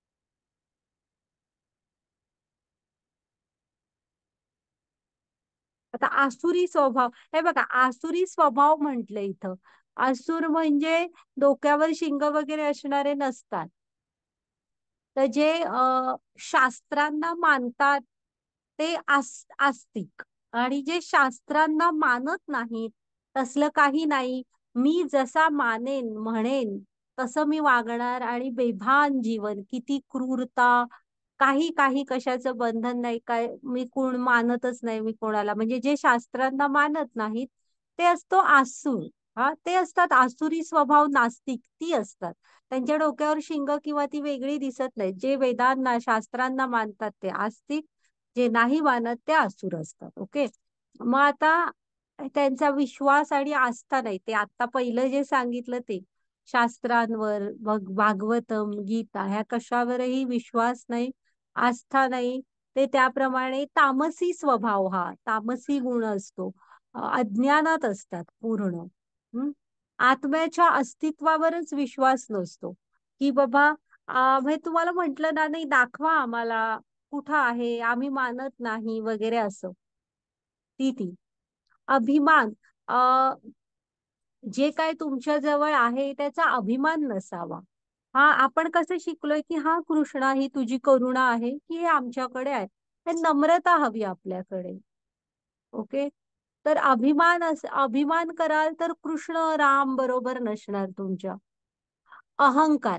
आता आसुरी स्वभाव, हे बघा, आसुरी स्वभाव म्हंटल इथं. आसुर म्हणजे डोक्यावर शिंग वगैरे असणारे नसतात. तर जे अ, शास्त्रांना मानतात ते आस आस्तिक. आणि जे शास्त्रांना मानत नाहीत, तसलं काही नाही, मी जसा मानेन म्हणेन तसं मी वागणार आणि बेभान जीवन, किती क्रूरता, काही काही कशाचं बंधन नाही, काय मी कोण मानतच नाही मी कोणाला, म्हणजे जे शास्त्रांना मानत नाहीत ते असतो आसूर. हा, ते असतात आसुरी स्वभाव, नास्तिक ती असतात. त्यांच्या डोक्यावर शिंग किंवा ती वेगळी दिसत नाही. जे वेदांना, शास्त्रांना मानतात ते आस्तिक, जे नाही मानत ते आसुर असतात. ओके. मग आता त्यांचा विश्वास आणि आस्था नाही. ते आता पहिलं जे सांगितलं ते शास्त्रांवर, मग भागवतम, गीता, ह्या कशावरही विश्वास नाही, आस्था नाही. ते त्याप्रमाणे तामसी स्वभाव, हा तामसी गुण असतो. अ, अज्ञानात असतात पूर्ण. हं? आत्म्याच्या अस्तित्वावरच विश्वास नसतो. की बाबा अ, म्हणजे तुम्हाला म्हंटल ना, नाही दाखवा आम्हाला कुठं आहे, आम्ही मानत नाही वगैरे असं. ती ती अभिमान, अ, जे काय तुमच्या जवळ आहे त्याचा अभिमान नसावा. हा, आपण कसं शिकलोय की हा कृष्णा, ही तुझी करुणा आहे की हे आमच्याकडे आहे. हे नम्रता हवी आपल्याकडे. ओके. तर अभिमान अस अभिमान कराल तर कृष्ण राम बरोबर नसणार तुमच्या. अहंकार,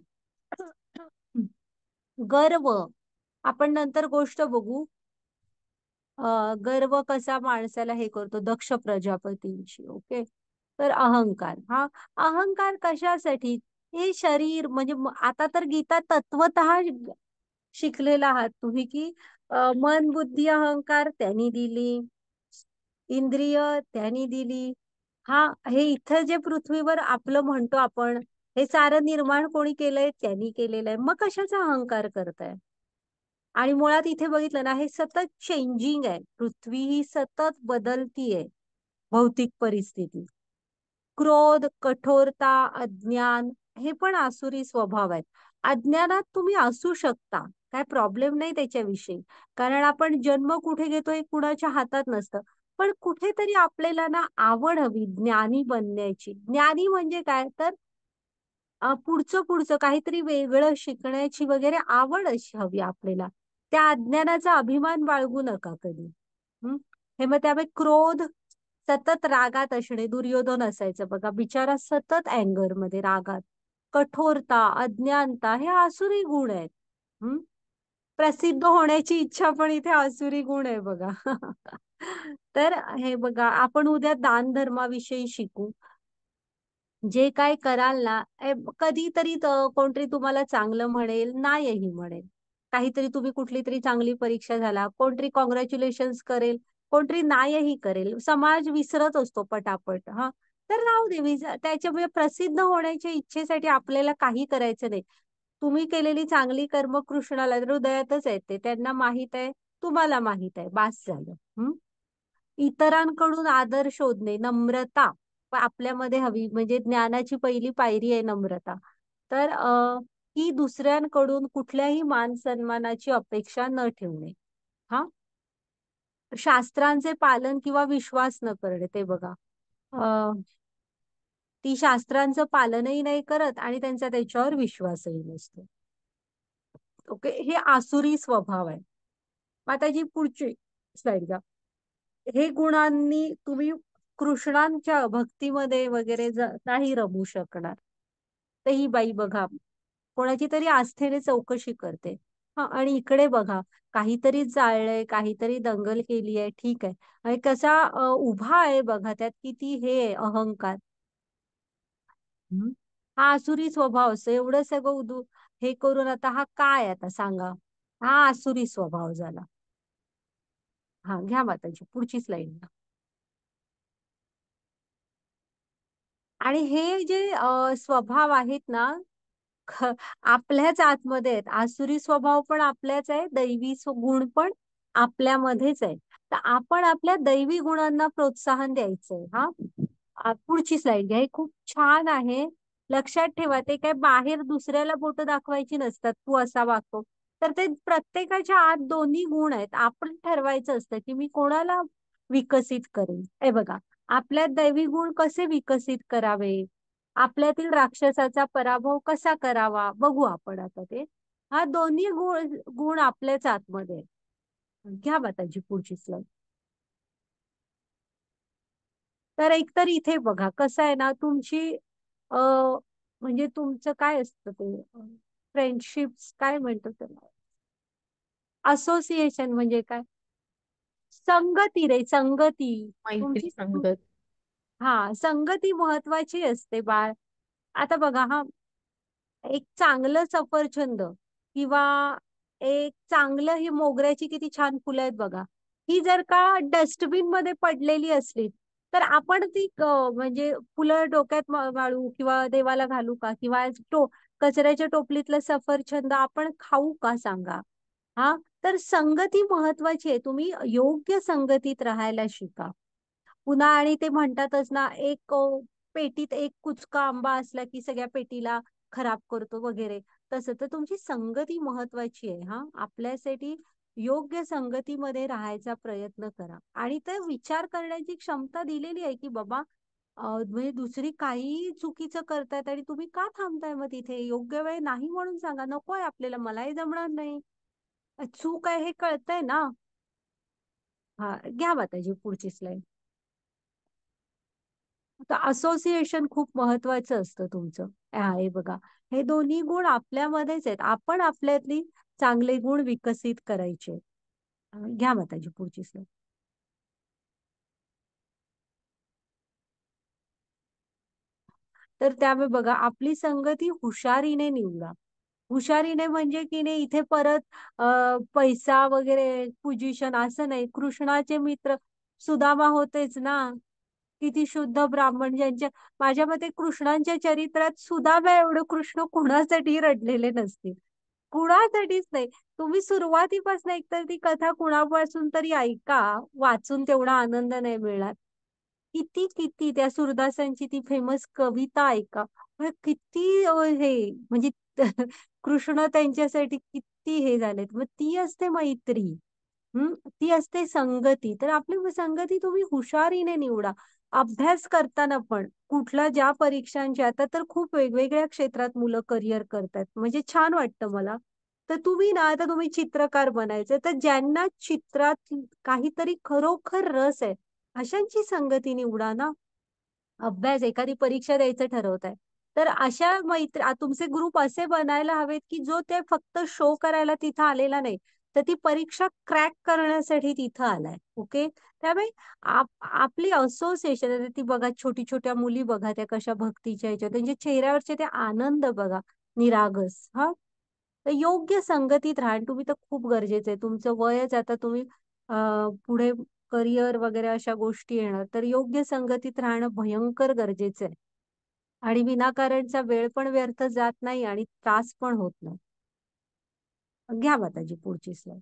गर्व, आपण नंतर गोष्ट बघू. अ, गर्व कसा माणसाला हे करतो, दक्ष प्रजापतींची. ओके. तर अहंकार, हा, अहंकार कशासाठी? हे शरीर म्हणजे म- आता तर गीता तत्वतः शिकलेला आहात तुम्ही की अ, मन बुद्धी अहंकार त्यांनी दिली, इंद्रिय त्यांनी दिली. हा, हे इथं जे पृथ्वीवर आपलं म्हणतो आपण, हे सारं निर्माण कोणी केलंय? त्यांनी केलेलं आहे. मग कशाचा अहंकार करताय? आणि मुळात इथे बघितलं ना, हे सतत चेंजिंग आहे. पृथ्वी ही सतत बदलतीये. भौतिक परिस्थिती. क्रोध, कठोरता, अज्ञान हे पण आसुरी स्वभाव आहेत. अज्ञानात तुम्ही असू शकता, काय प्रॉब्लेम नाही त्याच्याविषयी. कारण आपण जन्म कुठे घेतो हे कुणाच्या हातात नसतं. पण कुठेतरी आपल्याला ना आवड हवी ज्ञानी बनण्याची. ज्ञानी म्हणजे काय तर अ, पुढचं पुढचं काहीतरी वेगळं शिकण्याची वगैरे आवड अशी हवी आपल्याला. त्या अज्ञानाचा अभिमान बाळगू नका कधी. हं? हे मग त्यामुळे क्रोध, सतत रागात असणे, दुर्योधन असायचं बघा, बिचारा सतत अँगर मध्ये, रागात. कठोरता, अज्ञानता हे आसुरी गुण आहेत. हं? प्रसिद्ध होण्याची इच्छा पण इथे आसुरी गुण आहे बघा. तर हे बघा, आपण उद्या दान धर्माविषयी शिकू. जे काय कराल ना, ए, कधीतरी त- कोणतरी तुम्हाला चांगलं म्हणेल, नाहीही म्हणेल. काहीतरी तुम्ही कुठली तरी चांगली परीक्षा झाला, कोणतरी कॉंग्रॅच्युलेशन्स करेल, कोणतरी नाहीही करेल. समाज विसरत असतो पटापट. हा, तर राहू दे. विस- त्याच्यामुळे प्रसिद्ध होण्याच्या इच्छेसाठी आपल्याला काही करायचं नाही. तुम्ही केलेली चांगली कर्म कृष्णाला हृदयातच येते. त्यांना माहित आहे, तुम्हाला माहित आहे, बास झालं. हम्म. इतरांकडून आदर शोधणे, नम्रता प- आपल्यामध्ये हवी. म्हणजे ज्ञानाची पहिली पायरी आहे नम्रता. तर अ, ही दुसऱ्यांकडून कुठल्याही मान सन्मानाची अपेक्षा न ठेवणे. हा, शास्त्रांचे पालन किंवा विश्वास न करणे, ते बघा. अ, ती शास्त्रांचं पालनही नाही करत आणि त्यांचा त्याच्यावर विश्वासही नसतो. ओके, हे आसुरी स्वभाव आहे. मग आता जी पुढची स्लाइड घ्या. हे गुणांनी तुम्ही कृष्णांच्या भक्तीमध्ये वगैरे ज- नाही रमू शकणार. तर ही बाई बघा, कोणाची तरी आस्थेने चौकशी करते. हा, आणि इकडे बघा, काहीतरी जाळलंय, काहीतरी दंगल केली आहे, ठीक आहे. आणि कसा अ, उभा आहे बघा, त्यात किती हे आहे, अहंकार. हम्म. हा आसुरी स्वभाव असतो. एवढं सगळं उदू हे करून आता हा काय आता सांगा. हा आसुरी स्वभाव झाला. हा, घ्या माताजी पुढची स्लाइड. आणि हे जे अ, स्वभाव आहेत ना, ख- आपल्याच आतमध्ये आहेत. आसुरी स्वभाव पण आपल्याच आहे, दैवी स्व- गुण पण आपल्यामध्येच आहे. तर आपण आपल्या दैवी गुणांना प्रोत्साहन द्यायचंय. हा, आ, पुढची स्लाइड घ्या. हे खूप छान आहे. लक्षात ठेवा, ते काय बाहेर दुसऱ्याला बोट दाखवायची नसतात, तू असा वागतो. तर ते प्रत्येकाच्या आत दोन्ही गुण आहेत. आपण ठरवायचं असतं की मी कोणाला विकसित करेन. हे बघा, आपल्यात दैवी गुण कसे विकसित करावे, आपल्यातील राक्षसाचा पराभव कसा करावा, बघू आपण आता ते. हा दोन्ही गुण गुण आपल्याच आतमध्ये आहेत. घ्या माताजी पुढची स्लाइड. तर एकतर इथे बघा कसं आहे ना, तुमची अ म्हणजे तुमचं काय असतं ते, फ्रेंडशिप्स काय म्हणतो त्याला, असोसिएशन म्हणजे काय, संगती रे, संगती. मैत्री तुमची संगत. हा, संगती महत्वाची असते बाळ. आता बघा हा, एक चांगलं सफरचंद किंवा एक चांगलं, ही मोगऱ्याची किती छान फुलं आहेत बघा, ही जर का डस्टबिन मध्ये पडलेली असली, तर आपण ती क- म्हणजे फुलं डोक्यात मा- माळू किंवा देवाला घालू का, किंवा टो कचऱ्याच्या टोपलीतलं सफरचंद आपण खाऊ का सांगा. हा, तर संगती महत्वाची आहे. तुम्ही योग्य संगतीत राहायला शिका. पुन्हा आणि ते म्हणतातच ना, एक अ, पेटीत एक कुचका आंबा असला की सगळ्या पेटीला खराब करतो वगैरे. तसं तर तुमची संगती महत्वाची आहे. हा, आपल्यासाठी योग्य संगतीमध्ये राहायचा प्रयत्न करा. आणि ते विचार करण्याची क्षमता दिलेली आहे की बाबा, अ, म्हणजे दुसरी काही चुकीचं करतायत आणि तुम्ही का थांबताय, मग तिथे योग्य वेळ नाही म्हणून सांगा, नकोय आपल्याला, मलाही जमणार नाही. चूक आहे हे कळतंय ना. हा, घ्या माताजी पुढची स्लाइड. आता असोसिएशन खूप महत्वाचं असतं तुमचं. हा, हे बघा, हे दोन्ही गुण आपल्यामध्येच आहेत. आपण आपल्यातली चांगले गुण विकसित करायचे. अं, घ्या माताजी पुढची स्लाइड. तर त्यामुळे बघा, आपली संगती हुशारीने निवडा. हुशारीने म्हणजे की नाही, इथे परत अ, पैसा वगैरे, पोझिशन असं नाही. कृष्णाचे मित्र सुदामा होतेच ना, किती शुद्ध ब्राह्मण, ज्यांच्या माझ्या मते कृष्णांच्या चरित्रात सुदामा एवढं कृष्ण कुणासाठी रडलेले नसतील. कुणासाठीच नाही. तुम्ही सुरुवातीपासून एकतर ती कथा कुणापासून तरी ऐका, वाचून तेवढा आनंद नाही मिळणार. किती किती त्या सूरदासांची ती फेमस कविता ऐका. म्हणजे किती अ, हे म्हणजे कृष्ण त्यांच्यासाठी किती हे झालेत. मग ती असते मैत्री. हं, ती असते संगती. तर आपली संगती तुम्ही हुशारीने निवडा. अभ्यास करताना पण कुठल्या ज्या परीक्षांच्या आता तर खूप वेगवेगळ्या क्षेत्रात मुलं करिअर करतात. म्हणजे छान वाटतं मला. तर तुम्ही ना आता तुम्ही चित्रकार बनायचं तर ज्यांना चित्रात काहीतरी खरोखर रस आहे, अशांची संगती निवडा ना. अभ्यास एखादी परीक्षा द्यायचं ठरवताय. तर अशा मैत्री आ, तुमचे ग्रुप असे बनायला हवेत, की जो ते फक्त शो करायला तिथं आलेला नाही. तर ती परीक्षा क्रॅक करण्यासाठी तिथं आलाय. ओके. त्यामुळे आप आपली असोसिएशन आहे ती बघा छोटी-छोट्या मुली बघा त्या कशा भक्तीच्या ह्याच्यात त्यांच्या चेहऱ्यावरचे ते आनंद बघा निरागस. हां. तर योग्य संगतीत राहा आणि तुम्ही तर खूप गरजेचं आहे. तुमचं वयच आता तुम्ही अ, पुढे करिअर वगैरे अशा गोष्टी येणार. तर योग्य संगतीत राहणं भयंकर गरजेचं आहे. आणि विनाकारणचा वेळ पण व्यर्थ जात नाही आणि त्रास पण होत नाही. घ्या माताजी पुढची स्लाईड.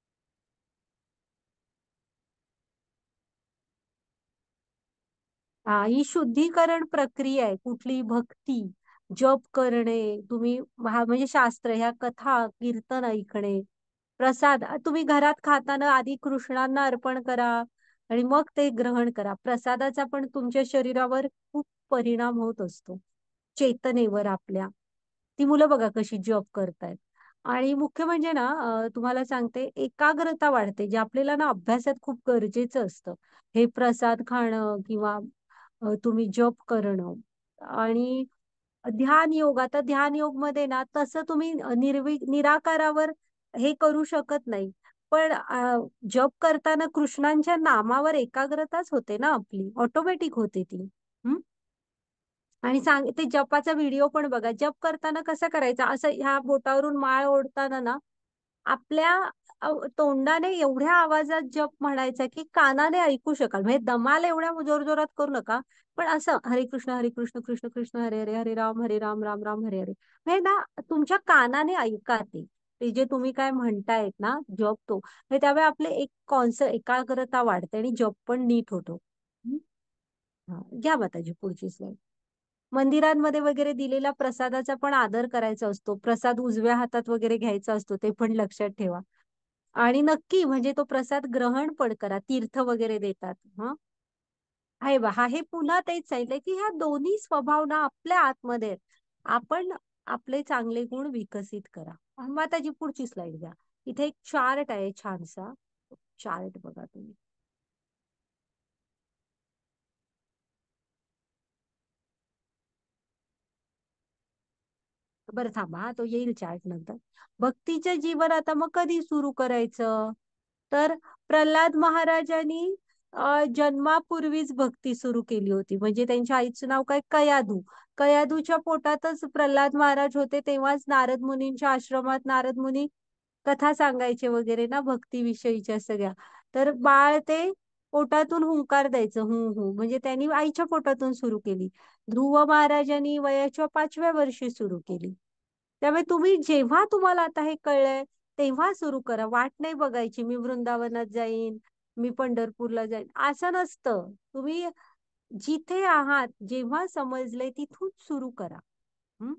हा, ही शुद्धीकरण प्रक्रिया आहे. कुठली भक्ती, जप करणे, तुम्ही हा म्हणजे शास्त्र, ह्या कथा, कीर्तन ऐकणे, प्रसाद अ, तुम्ही घरात खाताना आधी कृष्णांना अर्पण करा आणि मग ते ग्रहण करा. प्रसादाचा पण तुमच्या शरीरावर खूप परिणाम होत असतो. चेतनेवर आपल्या. ती मुलं बघा कशी जॉब करतायत. आणि मुख्य म्हणजे ना अ, तुम्हाला सांगते एकाग्रता वाढते, जे आपल्याला ना अभ्यासात खूप गरजेचं असतं. हे प्रसाद खाणं किंवा अ, तुम्ही जप करणं आणि ध्यान योग. आता ध्यान योगमध्ये ना तसं तुम्ही निर्वि निराकारावर हे करू शकत नाही. पण अ, जप करताना कृष्णांच्या नामावर एकाग्रताच होते ना आपली, ऑटोमॅटिक होते ती. हं. आणि सांग ते जपाचा व्हिडिओ पण बघा. जप करताना कसा करायचा? असं ह्या बोटावरून माळ ओढताना ना, आपल्या अ, तोंडाने एवढ्या आवाजात जप म्हणायचा, की कानाने ऐकू शकाल. म्हणजे दमाला एवढ्या जोरजोरात करू नका. पण असं हरे कृष्ण, हरे कृष्ण, कृष्ण कृष्ण, हरे हरे, हरे राम, हरे राम, राम राम, हरे हरे. हे ना तुमच्या कानाने ऐका ते. ते जे तुम्ही काय म्हणतायत ना, जप तो. म्हणजे त्यावेळी आपले एक कॉन्स एकाग्रता वाढते आणि जप पण नीट होतो. हं. हां, घ्या माताजी पुढची स्लाईड. मंदिरांमध्ये वगैरे दिलेला प्रसादाचा पण आदर करायचा असतो. प्रसाद उजव्या हातात वगैरे घ्यायचा असतो, ते पण लक्षात ठेवा. आणि नक्की म्हणजे तो प्रसाद ग्रहण पण करा. तीर्थ वगैरे देतात. हं. आहे बा, हा हे पुन्हा तेच सांगितलंय, की ह्या दोन्ही स्वभाव ना आपल्या आतमध्ये आहेत. आपण आपले चांगले गुण विकसित करा. मग आता जी पुढची स्लाईड घ्या. इथे एक चार्ट आहे छानसा. चार्ट बघा तुम्ही. बरं थांबा हा, तो येईल चार्ट नंतर. भक्तीचं जीवन आता मग कधी सुरू करायचं? तर प्रल्हाद महाराजांनी अ, जन्मापूर्वीच भक्ती सुरू केली होती. म्हणजे त्यांच्या आईचं नाव काय कयाधू. कयाधूच्या पोटातच प्रल्हाद महाराज होते. तेव्हाच नारद मुनींच्या आश्रमात नारद मुनी कथा सांगायचे वगैरे ना भक्तीविषयीच्या सगळ्या. तर बाळ ते पोटातून हुंकार द्यायचं हु हु म्हणजे त्यांनी आईच्या पोटातून सुरू केली. ध्रुव महाराजांनी वयाच्या पाचव्या वर्षी सुरू केली. त्यामुळे तुम्ही जेव्हा तुम्हाला आता हे कळलंय तेव्हा सुरू करा. वाट नाही बघायची. मी वृंदावनात जाईन, मी पंढरपूरला जाईन, असं नसतं. तुम्ही जिथे आहात, जेव्हा समजलंय तिथून सुरू करा. हं.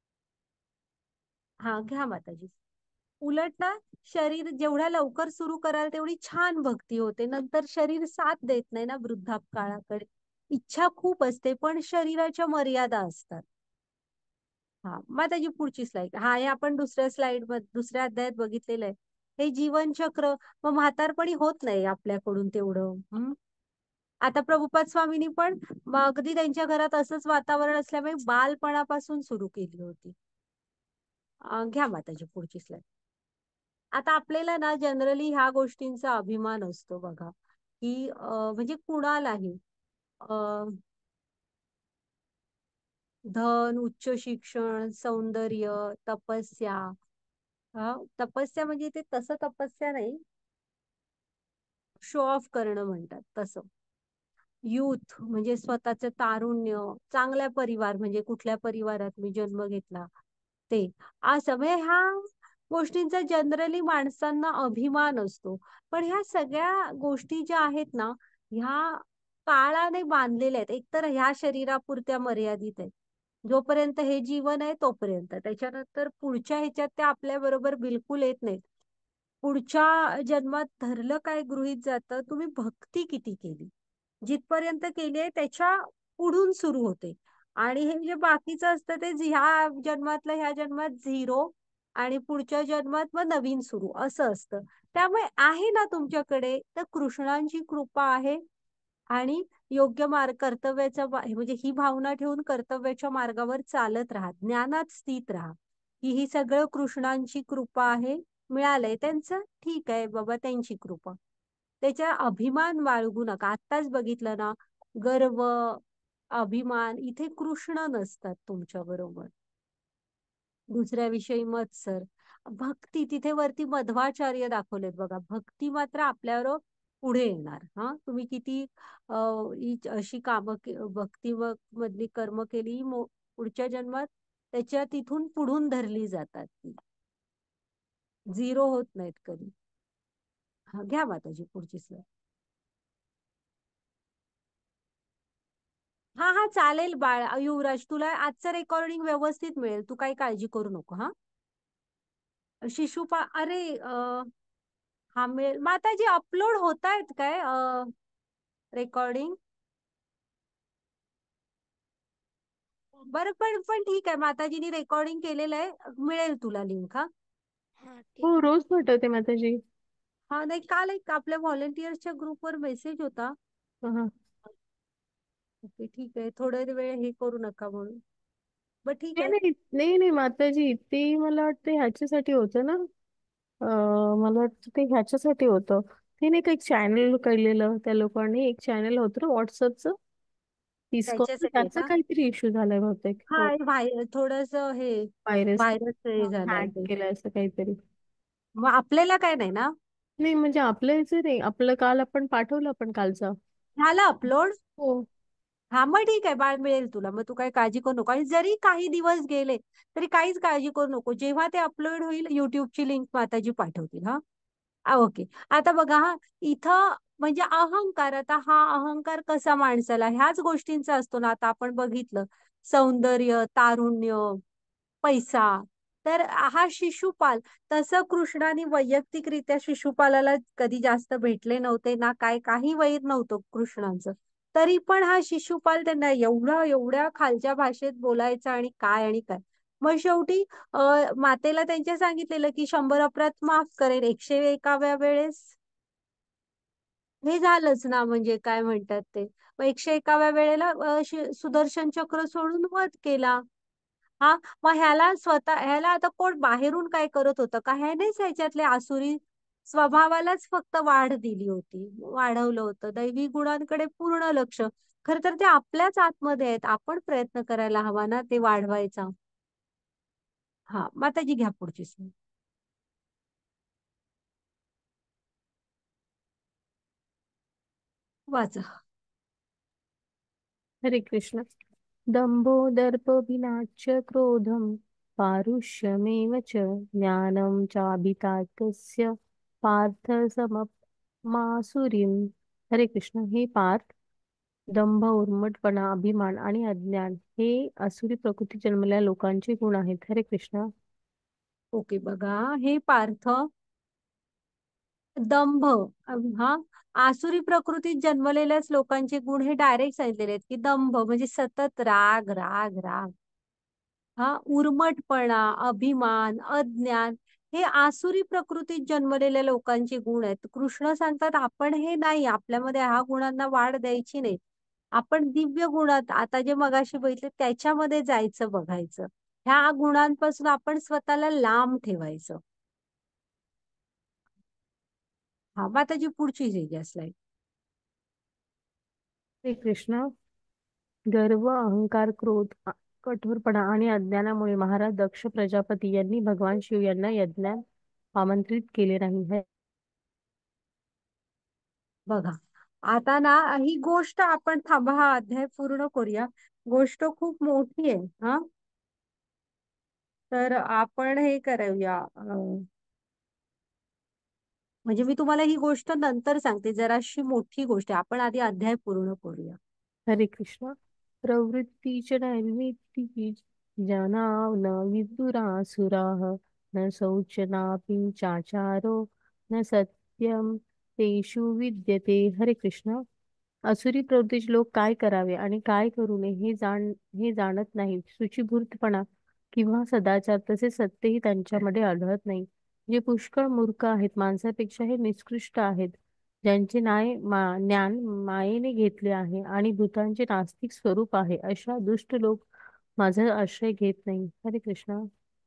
हां, घ्या माताजी. उलट ना शरीर जेवढ्या लवकर सुरू कराल तेवढी छान भक्ती होते. नंतर शरीर साथ देत नाही ना वृद्धापकाळाकडे. इच्छा खूप असते, पण शरीराच्या मर्यादा असतात. हा, मग त्याची पुढची स्लाइड. हा, हे आपण दुसऱ्या स्लाइड मध्ये दुसऱ्या अध्यायात बघितलेलं आहे. हे जीवनचक्र. मग म्हातारपणी होत नाही आपल्याकडून तेवढं. हं. आता प्रभुपाद स्वामींनी पण म अगदी त्यांच्या घरात असंच वातावरण असल्यामुळे बालपणापासून सुरू केली होती. अं, घ्या माताजी पुढची स्लाइड. आता आपल्याला ना जनरली ह्या गोष्टींचा अभिमान असतो बघा, की अं, म्हणजे कुणालाही अं, धन, उच्च शिक्षण, सौंदर्य, तपस्या. हा, तपस्या म्हणजे ते तसं तपस्या नाही, शो ऑफ करणं म्हणतात तसं. युथ म्हणजे स्वतःचं तारुण्य, चांगल्या परिवार म्हणजे कुठल्या परिवारात मी जन्म घेतला ते. असं म्हणजे ह्या गोष्टींचा जनरली माणसांना अभिमान असतो. पण ह्या सगळ्या गोष्टी ज्या आहेत ना, ह्या काळाने बांधलेले आहेत. एकतर ह्या शरीरापुरत्या मर्यादित आहेत. जोपर्यंत हे जीवन आहे तोपर्यंत. त्याच्यानंतर पुढच्या ह्याच्यात ते आपल्या बरोबर बिलकुल येत नाहीत. पुढच्या जन्मात धरलं काय गृहीत जातं, तुम्ही भक्ती किती केली, जिथपर्यंत केली आहे त्याच्या पुढून सुरू होते. आणि हे जे बाकीचं असतं ते ह्या जन्मातलं ह्या जन्मात झिरो, आणि पुढच्या जन्मात मग नवीन सुरू असं असतं. त्यामुळे आहे ना तुमच्याकडे तर कृष्णांची कृपा आहे. आणि योग्य मार्ग कर्तव्याच्या मा- म्हणजे ही भावना ठेवून कर्तव्याच्या मार्गावर चालत राहा, ज्ञानात स्थित राहा, की ही सगळं कृष्णांची कृपा आहे. मिळालंय त्यांचं, ठीक आहे बाबा, त्यांची कृपा. त्याच्या अभिमान बाळगू नका. आत्ताच बघितलं ना, गर्व, अभिमान, इथे कृष्ण नसतात तुमच्या बरोबर. दुसऱ्याविषयी मत्सर. भक्ती तिथे वरती मध्वाचार्य दाखवलेत बघा, भक्ती मात्र आपल्यावर पुढे येणार. हा, तुम्ही किती अ, इ- अशी कामं के- भक्ती व- मधली कर्म केली, मो- पुढच्या जन्मात त्याच्या तिथून पुढून धरली जातात ती, झिरो होत नाहीत कधी. हा, घ्या माताजी पुढची slide. हा हा, चालेल बाळ. युवराज, तुला आजचं रेकॉर्डिंग व्यवस्थित मिळेल, तू काही काळजी करू नको. हा, शिशुपा, अरे अ, हा मिळेल माताजी. अपलोड होत आहेत काय रेकॉर्डिंग? बरं, पण पण ठीक आहे, माताजीनी रेकॉर्डिंग केलेलं आहे, मिळेल तुला लिंक. हा हा हो, ठीक. रोज पाठवते माताजी. हा, नाही, काल एक आपल्या व्हॉलेंटियर्सच्या ग्रुपवर मेसेज होता. हा हा. ओके, ठीक आहे, थोडा वेळ हे करू नका म्हणून. बर, ठीक नाही आहे. नाही नाही नाही माताजी, ते मला वाटतं ह्याच्यासाठी होतं ना. अं, मला वाटतं ते ह्याच्यासाठी होतं. ते नाही का एक चॅनल काढलेलं त्या लोकांनी, एक चॅनल होतं ना व्हॉट्सअपचं, डिस्कॉर्ड, त्याच्यासाठी आहे त्याचा का? काहीतरी इश्यू झालाय बहुतेक. हा, हो, व्हाय थोडस हे व्हायरस व्हायरस हे झालंय हॅक ते. केलं असं काहीतरी. मग आपल्याला काय नाही ना? नाही म्हणजे आपल्या याचं नाही, आपलं काल आपण पाठवलं आपण कालचा. झालं अपलोड? हो. हा, मग ठीक आहे बाळ, मिळेल तुला. मग तू काही काळजी करू नको. आणि जरी काही दिवस गेले तरी काहीच काळजी करू नको. जेव्हा ते अपलोड होईल युट्यूबची लिंक माताजी पाठवतील. हा, आ, ओके. आता बघा, हा इथं म्हणजे अहंकार. आता हा अहंकार कसा माणसाला ह्याच गोष्टींचा असतो ना. आता आपण बघितलं, सौंदर्य, तारुण्य, पैसा. तर हा शिशुपाल, तसं कृष्णाने वैयक्तिकरित्या शिशुपालाला कधी जास्त भेटले नव्हते ना, काय काही वैर नव्हतं कृष्णांचं. तरी पण हा शिशुपाल त्यांना एवढा एवढ्या खालच्या भाषेत बोलायचा, आणि काय आणि काय. मग शेवटी अ, मातेला त्यांच्या सांगितलेलं की शंभर अपराध माफ करेल, एकशे एकाव्या वेळेस हे झालंच ना, म्हणजे काय म्हणतात ते. मग एकशे एकाव्या वेळेला अ, शि- सुदर्शन चक्र सोडून वध केला. हा, मग ह्याला स्वतः ह्याला आता कोण बाहेरून काय करत होतं का? ह्यानेच ह्याच्यातले आसुरी स्वभावालाच फक्त वाढ दिली होती, वाढवलं होतं. दैवी गुणांकडे पूर्ण लक्ष. खर तर ते आपल्याच आतमध्ये आहेत, आपण प्रयत्न करायला हवा ना ते वाढवायचा. हा, माताजी घ्या पुढची slide. वाचा. हरे कृष्ण. दंभो दर्पभिनाच्य क्रोधम पारुष्यमेव च ज्ञानं चाभितातस्य पार्थ सममासुरीम. हरे कृष्ण. हे पार्थ, दंभ, उर्मटपणा, अभिमान आणि अज्ञान हे आसुरी प्रकृती जन्मलेल्या लोकांचे गुण आहेत. हरे कृष्ण. ओके, बघा, हे पार्थ, दंभ, हा, आसुरी प्रकृतीत जन्मलेल्याच लोकांचे गुण हे डायरेक्ट सांगितलेले आहेत. की दंभ म्हणजे सतत राग राग राग. हा, उर्मटपणा, अभिमान, अज्ञान, हे आसुरी प्रकृतीत जन्मलेल्या लोकांचे गुण आहेत. कृष्ण सांगतात आपण हे नाही, आपल्यामध्ये ह्या गुणांना वाढ द्यायची नाही. आपण दिव्य गुणात, आता जे मगाशी बघितले त्याच्यामध्ये जायचं, बघायचं. ह्या गुणांपासून आपण स्वतःला लांब ठेवायचं. हा, माताजी पुढची जी स्लाइड. हरे कृष्ण. गर्व, अहंकार, क्रोध, आ- कठोरपणा आणि अज्ञानामुळे महाराज दक्ष प्रजापती यांनी भगवान शिव यांना यज्ञात आमंत्रित केले नाही. है. बघा, आता ना ही गोष्ट आपण थांबा, हा अध्याय पूर्ण करूया. गोष्ट खूप मोठी आहे. हा, तर आपण हे करूया. अं, म्हणजे मी तुम्हाला ही गोष्ट नंतर सांगते, जराशी मोठी गोष्ट आहे. आपण आधी अध्याय पूर्ण करूया. हरे कृष्ण. प्रवृत्तीच नैमित्तिकी जनाव न विदुरासुराः न शौचनापि चाचारो न सत्यम तेषु विद्यते. हरे कृष्ण. असुरी प्रवृत्तीचे लोक काय करावे आणि काय करू नये हे जाण हे जाणत नाहीत. शुचिभूतपणा किंवा सदाचार तसे सत्यही त्यांच्यामध्ये आढळत नाही. जे पुष्कळ मूर्ख आहेत, माणसापेक्षा हे निकृष्ट आहेत. ज्यांचे न्याय मा ज्ञान मायेने घेतले आहे आणि भूतांचे नास्तिक स्वरूप आहे, अशा दुष्ट लोक माझा आश्रय घेत नाही. हरे कृष्ण.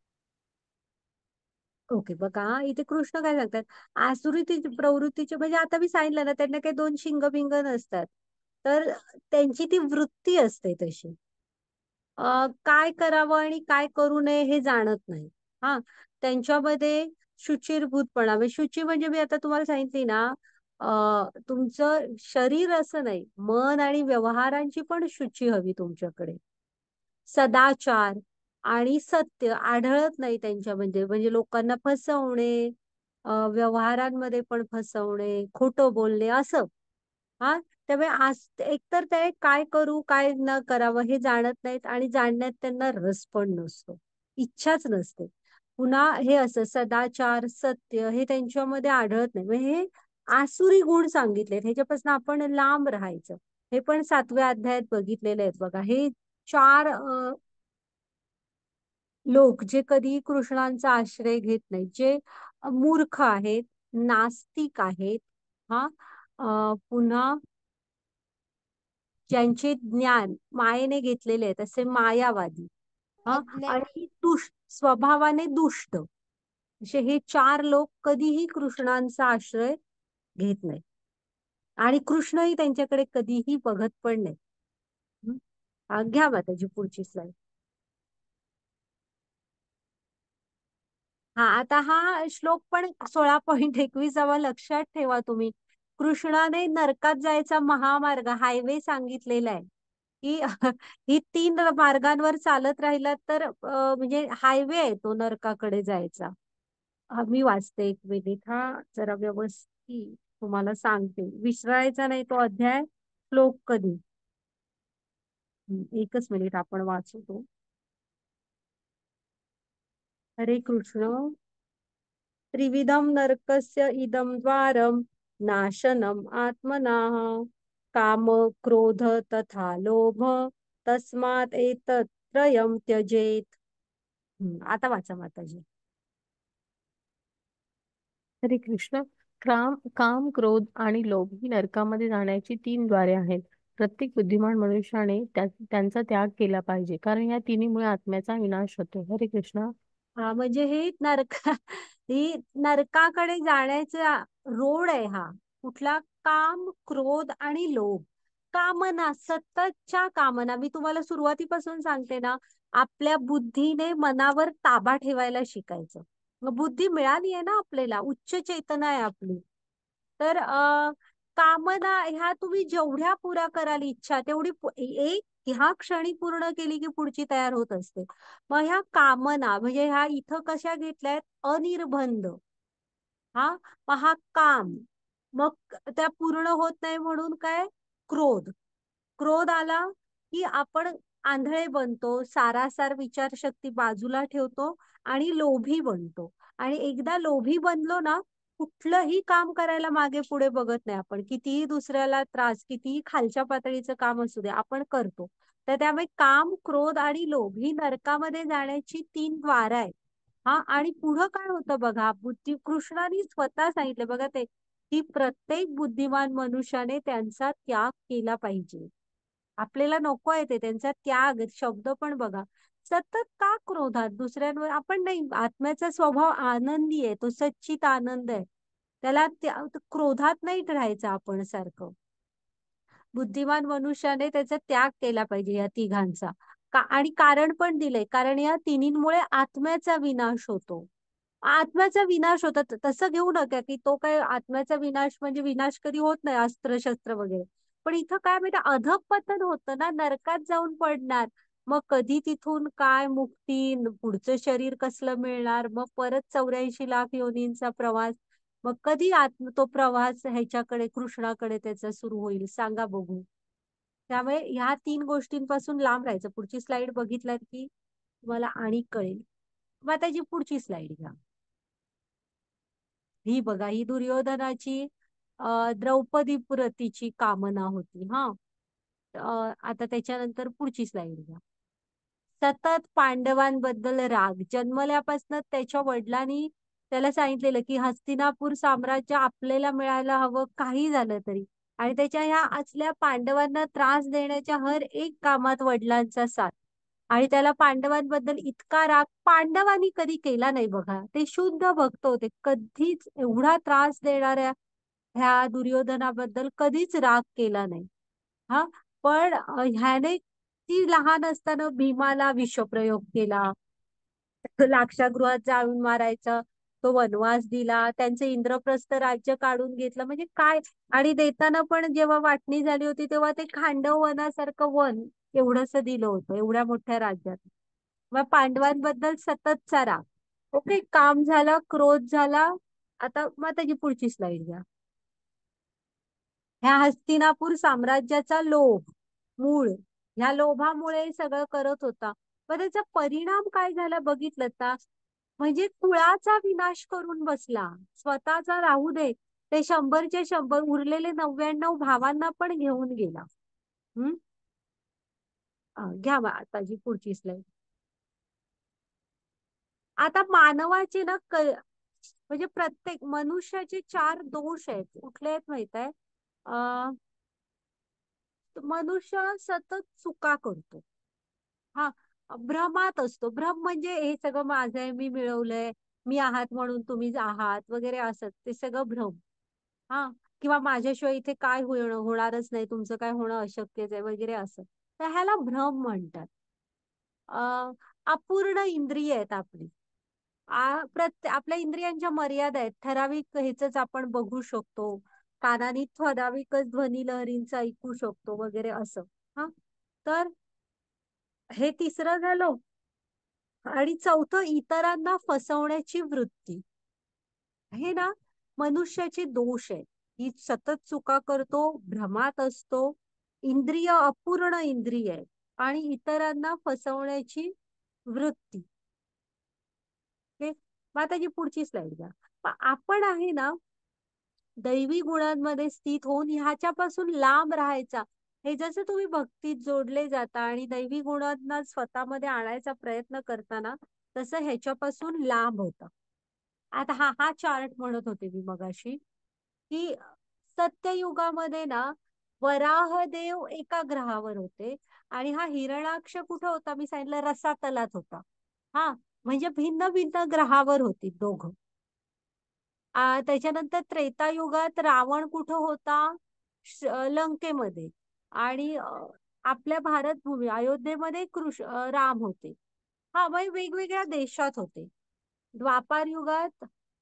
ओके, बघा हा, इथे कृष्ण काय सांगतात, आसुरी ती- प्रवृत्तीचे म्हणजे आता मी सांगितलं ना, त्यांना काही दोन शिंग बिंग नसतात. तर त्यांची ती वृत्ती असते तशी. अ, काय करावं आणि काय करू नये हे जाणत नाही. हा, त्यांच्यामध्ये शुचिरभूतपणा म्हणजे शुची म्हणजे मी आता तुम्हाला सांगितली ना, अ, तुमचं शरीर असं नाही, मन आणि व्यवहारांची पण शुची हवी तुमच्याकडे. सदाचार आणि सत्य आढळत नाही त्यांच्यामध्ये, म्हणजे लोकांना फसवणे, अ, व्यवहारांमध्ये पण फसवणे, खोटं बोलणे असं. हा, त्यामुळे आज एकतर ते काय करू काय न करावं हे जाणत नाहीत आणि जाणण्यात त्यांना रस पण नसतो, इच्छाच नसते. पुन्हा हे असं सदाचार सत्य हे त्यांच्यामध्ये आढळत नाही. म्हणजे हे आसुरी गुण सांगितलेत, ह्याच्यापासून आपण लांब राहायचं. हे पण सातव्या अध्यायात बघितलेले आहेत बघा. हे चार अ, लोक जे कधी कृष्णांचा आश्रय घेत नाहीत, जे मूर्ख आहेत, नास्तिक आहेत, हा, अ, पुन्हा ज्यांचे ज्ञान मायेने घेतलेले आहेत असे मायावादी, हा, अज्ञा आणि दुष्ट स्वभावाने दुष्ट, असे हे चार लोक कधीही कृष्णांचा आश्रय घेत नाही आणि कृष्णही त्यांच्याकडे कधीही बघत पण नाही. हं? हा, घ्या माताजी पुढची स्लाइड. हा, आता हा श्लोक पण सोळा पॉईंट एकविसावा लक्षात ठेवा तुम्ही. कृष्णाने नरकात जायचा महामार्ग हायवे सांगितलेला आहे की ही तीन मार्गांवर चालत राहिला तर अ, म्हणजे हायवे आहे तो नरकाकडे जायचा. हा, मी वाचते एक मिनिट, हा जरा व्यवस्थित तुम्हाला सांगते, विसरायचा नाही तो अध्याय श्लोक कधी. हं, एकच मिनिट आपण वाचू तो. हरे कृष्ण. त्रिविधम नरकस्य इदम द्वारम नाशनम आत्मनाः काम क्रोध तथा लोभ तस्मात् एतत् त्रयम त्यजेत. हम्म, आता वाचा माताजी. हरे कृष्ण. काम काम क्रोध आणि लोभ ही नरकामध्ये जाण्याची तीन द्वारे आहेत. प्रत्येक बुद्धिमान मनुष्याने त्या त्यांचा त्याग केला पाहिजे, कारण या तिन्हीमुळे आत्म्याचा विनाश होतो. हरे कृष्ण. हा, म्हणजे हे नरक ही नरकाकडे जाण्याचा रोड आहे हा. कुठला? काम क्रोध आणि लोभ. कामना, सततच्या कामना. मी तुम्हाला सुरुवातीपासून सांगते ना, आपल्या बुद्धीने मनावर ताबा ठेवायला शिकायचं. मग बुद्धी मिळाली आहे ना आपल्याला, उच्च चेतना आहे आपली. तर अ कामना ह्या तुम्ही जेवढ्या पुऱ्या कराल इच्छा तेवढी पु- एक ह्या क्षणी पूर्ण केली की पुढची तयार होत असते. मग ह्या कामना म्हणजे ह्या इथं कशा घेतल्यात? अनिर्बंध. हा, मग हा काम, मग त्या पूर्ण होत नाही म्हणून काय? क्रोध. क्रोध आला की आपण आंधळे बनतो, सारासार विचारशक्ती बाजूला ठेवतो आणि लोभी बनतो. आणि एकदा लोभी बनलो ना, कुठलंही काम करायला मागे पुढे बघत नाही आपण. कितीही दुसऱ्याला त्रास, कितीही खालच्या पातळीचं काम असू दे आपण करतो. तर त्यामुळे काम क्रोध आणि लोभ ही नरकामध्ये जाण्याची तीन द्वार आहेत. हा, आणि पुढं काय होतं बघा, बुद्धी कृष्णाने स्वतः सांगितलं बघा ते, की प्रत्येक बुद्धिमान मनुष्याने त्यांचा त्याग केला पाहिजे. आपल्याला नको आहे ते त्यांचा त्याग शब्द पण बघा. सतत का क्रोधात दुसऱ्यांवर आपण नाही, आत्म्याचा स्वभाव आनंदी आहे, तो सच्चित आनंद आहे. त्याला त्या क्रोधात नाही राहायचं आपण सारखं. बुद्धिमान मनुष्याने त्याचा त्याग केला पाहिजे या तिघांचा. का आणि कारण पण दिलंय, कारण या तिन्हींमुळे आत्म्याचा विनाश होतो. आत्म्याचा विनाश होतात तसं घेऊ नका की तो काय आत्म्याचा विनाश म्हणजे विनाश कधी होत नाही अस्त्र शस्त्र वगैरे. पण इथं काय माहिती, अधःपतन होतं ना, नरकात जाऊन पडणार. मग कधी तिथून काय मुक्ती, न- पुढचं शरीर कसलं मिळणार, मग परत चौऱ्याऐंशी लाख योनींचा प्रवास. मग कधी आत्म तो प्रवास ह्याच्याकडे कृष्णाकडे त्याचा सुरू होईल सांगा बघू. त्यामुळे ह्या तीन गोष्टींपासून लांब राहायचं. पुढची स्लाइड बघितलात की तुम्हाला आणि कळेल. मग त्याची पुढची स्लाइड घ्या. ही बघा, ही दुर्योधनाची अ द्रौपदी प्रतीची कामना होती. हा अ, आता त्याच्यानंतर पुढची स्लाइड घ्या. सतत पांडवांबद्दल राग जन्मल्यापासून त्याच्या वडिलांनी त्याला सांगितलेलं की हस्तिनापूर साम्राज्य आपल्याला मिळायला हवं काही झालं तरी. आणि त्याच्या ह्या असल्या पांडवांना त्रास देण्याच्या हर एक कामात वडिलांचा साथ. आणि त्याला पांडवांबद्दल इतका राग पांडवांनी कधी केला नाही बघा. ते शुद्ध भक्त होते. कधीच एवढा त्रास देणाऱ्या ह्या दुर्योधनाबद्दल कधीच राग केला नाही. हा पण अ, ह्याने ती लहान असताना भीमाला विषप्रयोग केला. लाक्षागृहात जाऊन मारायचं. तो वनवास दिला. त्यांचं इंद्रप्रस्थ राज्य काढून घेतलं. म्हणजे काय. आणि देताना पण जेव्हा वाटणी झाली होती तेव्हा ते खांडव वनासारखं वन एवढंसं दिलं होतं एवढ्या मोठ्या राज्यात. मग पांडवांबद्दल सततचा राग. ओके, काम झाला, क्रोध झाला. आता मग त्याची पुढची स्लाइड घ्या. ह्या हस्तिनापूर साम्राज्याचा लोभ मूळ, ह्या लोभामुळे सगळं करत होता. पण त्याचा परिणाम काय झाला बघितलं का. म्हणजे कुळाचा विनाश करून बसला. स्वतःचा राहू दे, ते शंभरचे शंभर उरलेले नव्याण्णव भावांना पण घेऊन गेला. हम्म अं, घ्या बा आताची पुढची स्लाइड. आता मानवाचे ना क- म्हणजे प्रत्येक मनुष्याचे चार दोष आहेत. कुठले आहेत माहित आहे. अं मनुष्य सतत चुका करतो. हा भ्रमात असतो. भ्रम म्हणजे हे सगळं माझं आहे, मी मिळवलंय, मी आहात म्हणून तुम्ही आहात वगैरे असत ते सगळं भ्रम. हा किंवा माझ्याशिवाय इथे काय होणं होणारच नाही, तुमचं काय होणं अशक्यच आहे वगैरे असं. तर ह्याला भ्रम म्हणतात. अ अपूर्ण इंद्रिय आहेत आपली. आ प्रत्येक आपल्या इंद्रियांच्या मर्यादा आहेत. ठराविक ह्याच आपण बघू शकतो. कानाने ठराविकच ध्वनी लहरींचं ऐकू शकतो वगैरे असं. हा तर हे तिसरं झालं. आणि चौथं इतरांना फसवण्याची वृत्ती. हे ना मनुष्याचे दोष आहे. ही सतत चुका करतो, भ्रमात असतो, इंद्रिय अपूर्ण इंद्रिय आहे आणि इतरांना फसवण्याची वृत्ती. ओके, मग आता जी पुढची स्लाइड घ्या. मग आपण आहे ना दैवी गुणांमध्ये स्थित होऊन ह्याच्यापासून लांब राहायचा. हे जसं तुम्ही भक्तीत जोडले जाता आणि दैवी गुणांना स्वतःमध्ये आणायचा प्रयत्न करताना तसं ह्याच्यापासून लांब होता. आता हा हा चार्ट म्हणत होते मी मगाशी की सत्ययुगामध्ये ना वराहदेव एका ग्रहावर होते आणि हा हिरणाक्ष कुठं होता मी सांगितलं रसातलात होता. हा म्हणजे भिन्न भिन्न ग्रहावर होती दोघं. आ, त्याच्यानंतर त्रेतायुगात रावण कुठं होता. श- लंकेमध्ये. आणि अ, आपल्या भारत भूमी अयोध्येमध्ये कृष्ण अ, राम होते. हा म्हणजे वेगवेगळ्या देशात होते. द्वापार युगात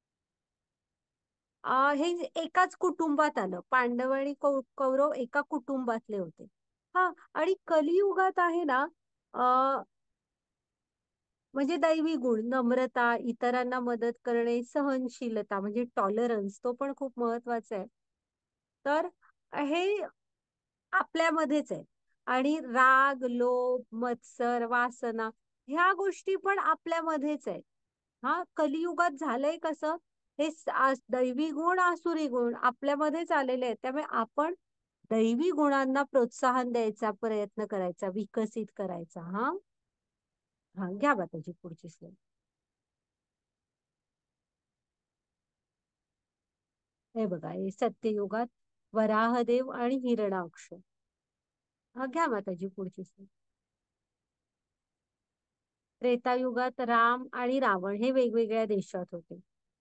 अ, हे एकाच कुटुंबात आलं. पांडव आणि कौ कौरव एका कुटुंबातले होते. हा आणि कलियुगात आहे ना अ म्हणजे दैवी गुण, नम्रता, इतरांना मदत करणे, सहनशीलता म्हणजे टॉलरन्स, तो पण खूप महत्वाचा आहे. तर हे आपल्यामध्येच आहे. आणि राग, लोभ, मत्सर, वासना ह्या गोष्टी पण आपल्यामध्येच आहेत. हा कलियुगात झालंय कसं. हे स- आ- दैवी गुण आसुरी गुण आपल्यामध्येच आलेले आहेत. त्यामुळे आपण दैवी गुणांना प्रोत्साहन द्यायचा प्रयत्न करायचा, विकसित करायचा. हा हा घ्या बा त्याची पुढची स्लाईड. हे बघा, हे सत्ययुगात वराहदेव आणि हिरणाक्ष. हा घ्या मग त्याची पुढची स्लाईड. त्रेतायुगात राम आणि रावण हे वेगवेगळ्या देशात होते.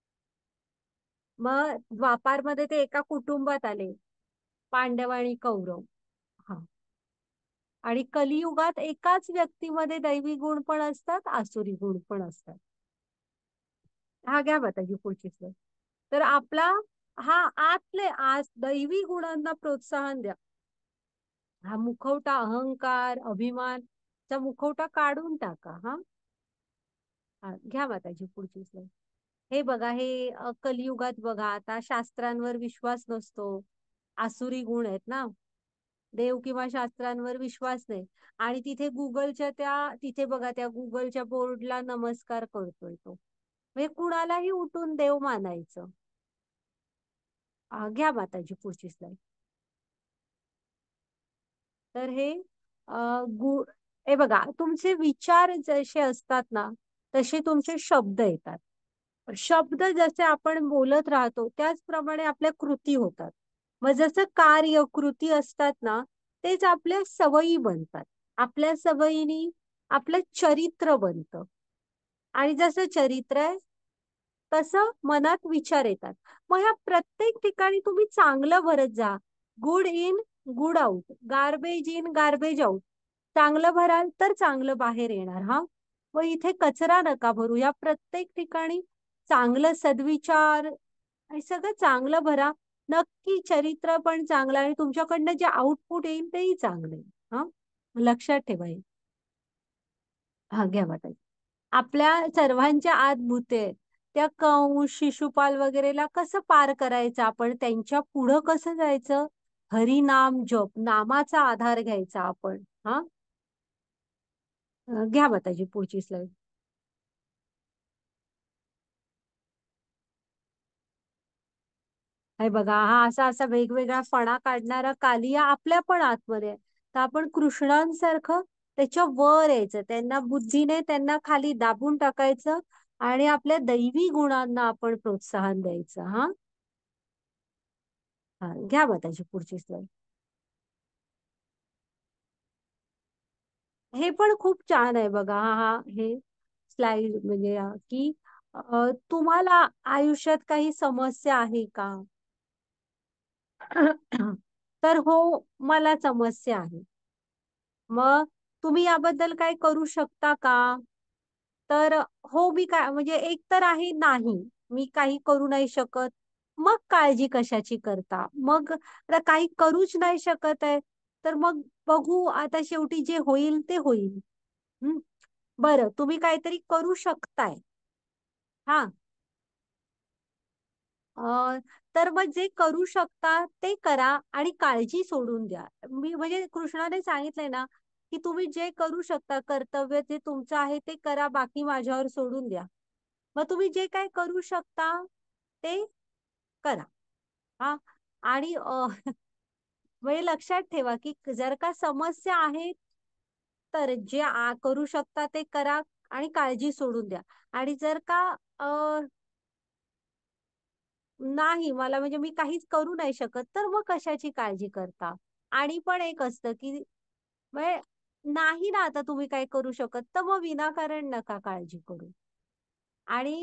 मग द्वापारमध्ये ते एका कुटुंबात आले, पांडव आणि कौरव. हा आणि कलियुगात एकाच व्यक्तीमध्ये दैवी गुण पण असतात, आसुरी गुण पण असतात. हा घ्या बा त्याची पुढची स्लाईड. तर आपला हा आतले आज दैवी गुणांना प्रोत्साहन द्या. हा मुखवटा अहंकार अभिमान चा मुखवटा काढून टाका. हा हा घ्या बा त्याची पुढची स्लाईड. हे बघा, हे अ, कलियुगात बघा, आता शास्त्रांवर विश्वास नसतो, आसुरी गुण आहेत ना, देव किंवा शास्त्रांवर विश्वास नाही. आणि तिथे गुगलच्या त्या तिथे बघा, त्या गुगलच्या बोर्डला नमस्कार करतोय तो. म्हणजे कुणालाही उठून देव मानायचं. अ, घ्या माताजी पुढची स्लाईड. तर हे अ, गु हे बघा, तुमचे विचार जसे असतात ना, तसे तुमचे शब्द येतात. शब्द जसे आपण बोलत राहतो त्याचप्रमाणे आपल्या कृती होतात. मग जसं कार्य कृती असतात ना, तेच आपल्या सवयी बनतात. आपल्या सवयीनी आपलं चरित्र बनतं. आणि जसं चरित्र आहे तसं मनात विचार येतात. मग ह्या प्रत्येक ठिकाणी तुम्ही चांगलं भरत जा. Good in, good out, garbage in, garbage out. चांगलं भराल तर चांगलं बाहेर येणार. हा, मग इथे कचरा नका भरू. या प्रत्येक ठिकाणी चांगलं सद्विचार आणि सगळं चांगलं भरा. नक्की चरित्र पण चांगलं आणि तुमच्याकडनं जे आउटपुट येईल तेही चांगलं येईल. हा, लक्षात ठेवा हे. हा, घ्या वाटायचं. आपल्या सर्वांच्या आत भूते आहेत. त्या कंस, शिशुपाल वगैरेला कसं पार करायचं, आपण त्यांच्या पुढं कसं जायचं? हरिनाम जप, नामाचा आधार घ्यायचा आपण. हा, अं, घ्या माताजी पुढची स्लाईड. हे बघा, हा असा असा वेगवेगळा फणा काढणारा कालिया आपल्या पण आतमध्ये आहे. तर आपण कृष्णांसारखं त्याच्या वर यायचं, त्यांना बुद्धीने त्यांना खाली दाबून टाकायचं आणि आपल्या दैवी गुणांना आपण प्रोत्साहन द्यायचं. हा, हा, घ्या माताजी पुढची स्लाईड. हे पण खूप छान आहे बघा. हा हा हे स्लाइड म्हणजे अ, की अ, तुम्हाला आयुष्यात काही समस्या आहे का? तर हो, मला समस्या आहे. मग तुम्ही याबद्दल काय करू शकता का? तर हो, मी काय म्हणजे एक तर आहे नाही, मी काही करू नाही शकत. मग काळजी कशाची करता? मग आता काही करूच नाही शकत आहे, तर मग बघू आता, शेवटी जे होईल ते होईल. हं. बरं, तुम्ही काहीतरी करू शकताय. हा, अ, तर मग जे करू शकता ते करा आणि काळजी सोडून द्या. मी म्हणजे कृष्णाने सांगितलंय ना, की तुम्ही जे करू शकता, कर्तव्य जे तुमचं आहे ते करा, बाकी माझ्यावर सोडून द्या. मग तुम्ही जे काय करू शकता ते करा. हा, आणि अ, म्हणजे लक्षात ठेवा की जर का समस्या आहे, तर जे आ करू शकता ते करा आणि काळजी सोडून द्या. आणि जर का अ, नाही, मला म्हणजे मी काहीच करू नाही शकत, तर मग कशाची काळजी करता? आणि पण एक असतं की म्हणजे नाही ना, आता तुम्ही काय करू शकत, तर मग विनाकारण नका काळजी करू. आणि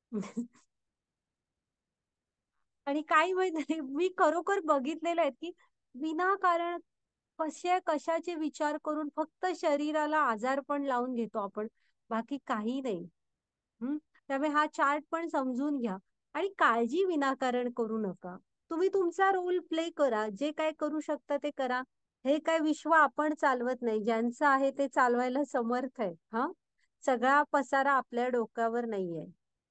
आणि काही माहिती मी खरोखर बघितलेलं आहे की विनाकारण कशा कशाचे विचार करून फक्त शरीराला आजार पण लावून घेतो आपण, बाकी काही नाही. हम्म, त्यामुळे हा चार्ट पण समजून घ्या आणि काळजी विनाकारण करू नका. तुम्ही तुमचा रोल प्ले करा, जे काय करू शकता ते करा. हे काय विश्व आपण चालवत नाही, ज्यांचं आहे ते चालवायला समर्थ आहे. हा, सगळा पसारा आपल्या डोक्यावर नाहीये.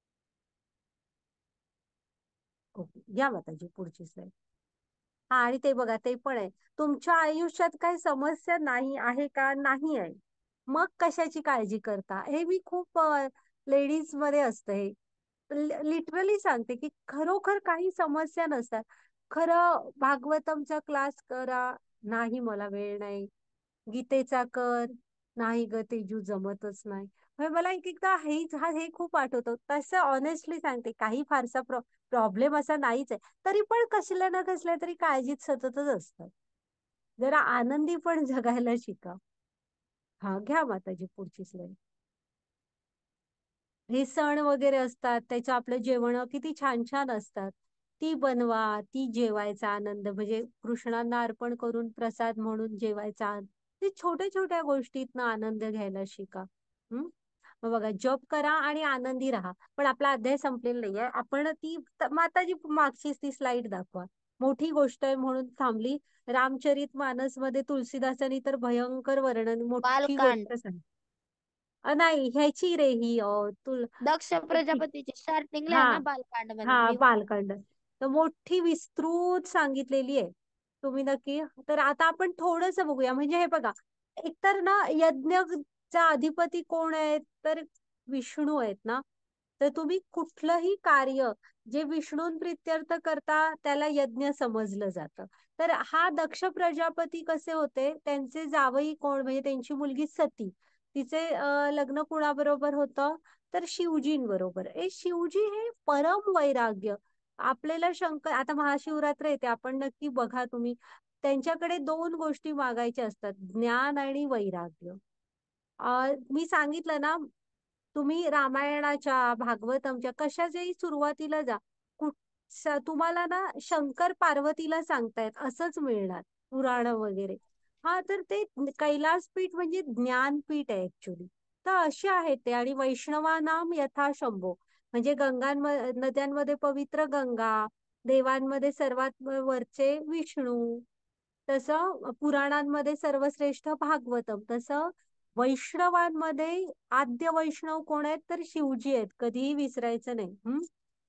ओके, घ्या माताजी पुढची स्लाईड. हा, आणि ते बघा, ते पण आहे. तुमच्या आयुष्यात काही समस्या नाही आहे का? नाही आहे. मग कशाची काळजी करता? हे मी खूप लेडीज मध्ये असतं हे. लिटरली सांगते की खरोखर काही समस्या नसतात. खरं भागवतमचा क्लास करा, नाही मला वेळ नाही. गीतेचा कर, नाही ग तेजू जमतच नाही. म्हणजे मला एक एकदा हे हा हे खूप आठवतं. तसं ऑनेस्टली सांगते, काही फारसा प्रॉब्लेम असा नाहीच आहे. तरी पण कसल्या ना कसल्या तरी काळजीत सततच असतात. जरा आनंदी पण जगायला शिका. हा, घ्या माताजी पुढची स्लाईड. हे सण वगैरे असतात, त्याचं आपलं जेवण किती छान छान असतात. ती बनवा, ती जेवायचा आनंद म्हणजे कृष्णांना अर्पण करून प्रसाद म्हणून जेवायचा आनंद. ते छोट्या छोट्या गोष्टीतनं आनंद घ्यायला शिका. हम्म, मग बघा, जॉब करा आणि आनंदी राहा. पण आपला अध्याय संपलेला नाहीये. आपण ती माताजी मागचीच ती स्लाइड दाखवा. मोठी गोष्ट आहे म्हणून थांबली. रामचरित मानस मध्ये तुलसीदासांनी तर भयंकर वर्णन, मोठी बालकांड. गोष्ट सांग. अ, नाही ह्याची रे ही अ, तुला दक्ष ती- प्रजापतीचे स्टार्टिंगला हा आहे ना बालकांड मध्ये हा मी बालकांड. तर मोठी विस्तृत सांगितलेली आहे. तुम्ही नक्की तर आता आपण थोडस बघूया. म्हणजे हे बघा, एकतर ना यज्ञचा अधिपती कोण आहेत तर विष्णू आहेत ना. तर तुम्ही कुठलंही कार्य जे विष्णून प्रित्यर्थ करता त्याला यज्ञ समजलं जातं. तर हा दक्ष प्रजापती कसे होते, त्यांचे जावई कोण म्हणजे त्यांची मुलगी सती, तिचे अं, लग्न कुणाबरोबर होतं तर शिवजींबरोबर. ए शिवजी हे परम वैराग्य. आपल्याला शंकर आता महाशिवरात्र येते, आपण नक्की बघा तुम्ही, त्यांच्याकडे दोन गोष्टी मागायच्या असतात, ज्ञान आणि वैराग्य. अ, मी सांगितलं ना, तुम्ही रामायणाच्या भागवतमच्या कशाच्याही सुरुवातीला जा, कुठ स- तुम्हाला ना शंकर पार्वतीला सांगतायत असंच मिळणार, पुराण वगैरे. हा तर ते कैलासपीठ म्हणजे ज्ञानपीठ आहे ऍक्च्युली. तर असे आहेत ते. आणि वैष्णवानाम यथा शंभो, म्हणजे गंगांमध्ये नद्यांमध्ये पवित्र गंगा, देवांमध्ये सर्वात वरचे विष्णू, तसं पुराणांमध्ये सर्वश्रेष्ठ भागवतम, तसं वैष्णवांमध्ये आद्य वैष्णव कोण आहेत तर शिवजी आहेत, कधीही विसरायचं नाही. हम्म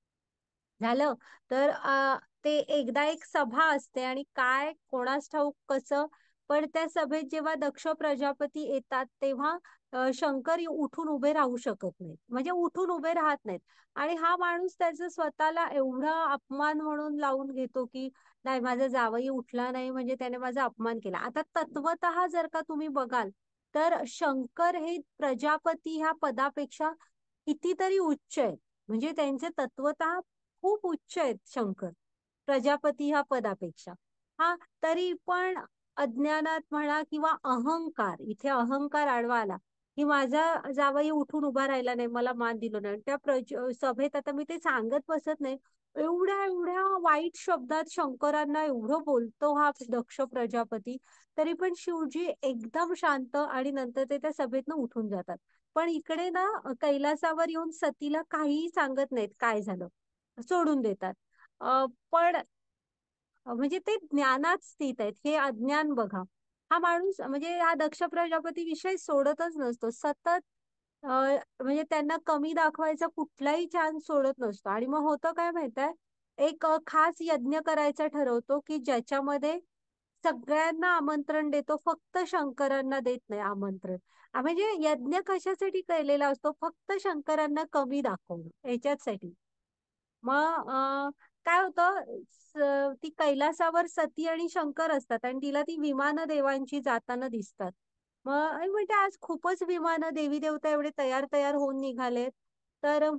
झालं. तर अ, ते एकदा एक सभा असते आणि काय कोणास ठाऊक कसं, पण त्या सभेत जेव्हा दक्ष प्रजापती येतात तेव्हा अ, शंकर उठून उभे राहू शकत नाहीत, म्हणजे उठून उभे राहत नाहीत. आणि हा माणूस त्याचं स्वतःला एवढा अपमान म्हणून लावून घेतो की नाही, माझा जावई उठला नाही म्हणजे त्याने माझा अपमान केला. आता तत्वतः जर का तुम्ही बघाल तर शंकर हे प्रजापती ह्या पदापेक्षा कितीतरी उच्च आहेत. म्हणजे त्यांचे तत्वतः खूप उच्च आहेत शंकर, प्रजापती ह्या पदापेक्षा. हा तरी पण अज्ञानात म्हणा किंवा अहंकार, इथे अहंकार आडवा आला की माझा जावई उठून उभा राहिला नाही, मला मान दिलं नाही. त्या प्रज सभेत आता मी ते सांगत बसत नाही, एवढ्या एवढ्या वाईट शब्दात शंकरांना एवढं बोलतो हा दक्ष प्रजापती, तरी पण शिवजी एकदम शांत आणि नंतर ते त्या सभेतनं उठून जातात. पण इकडे ना कैलासावर येऊन सतीला काहीही सांगत नाहीत काय झालं, सोडून देतात. अ, पण म्हणजे ते ज्ञानात स्थित आहेत, हे अज्ञान बघा. हा माणूस म्हणजे हा दक्ष प्रजापती विषय सोडतच नसतो सतत. अ, म्हणजे त्यांना कमी दाखवायचा कुठलाही चान्स सोडत नसतो. आणि मग होतं काय माहितीये, एक अ, खास यज्ञ करायचा ठरवतो की ज्याच्यामध्ये सगळ्यांना आमंत्रण देतो, फक्त शंकरांना देत नाही आमंत्रण. आ, म्हणजे यज्ञ कशासाठी केलेला असतो, फक्त शंकरांना कमी दाखवणं याच्यासाठी. मग अ, काय होतं, स- ती कैलासावर सती आणि शंकर असतात आणि तिला ती विमानं देवांची जाताना दिसतात. मग आई म्हणते आज खूपच विमानं देवी देवता एवढे तयार तयार होऊन निघालेत. तर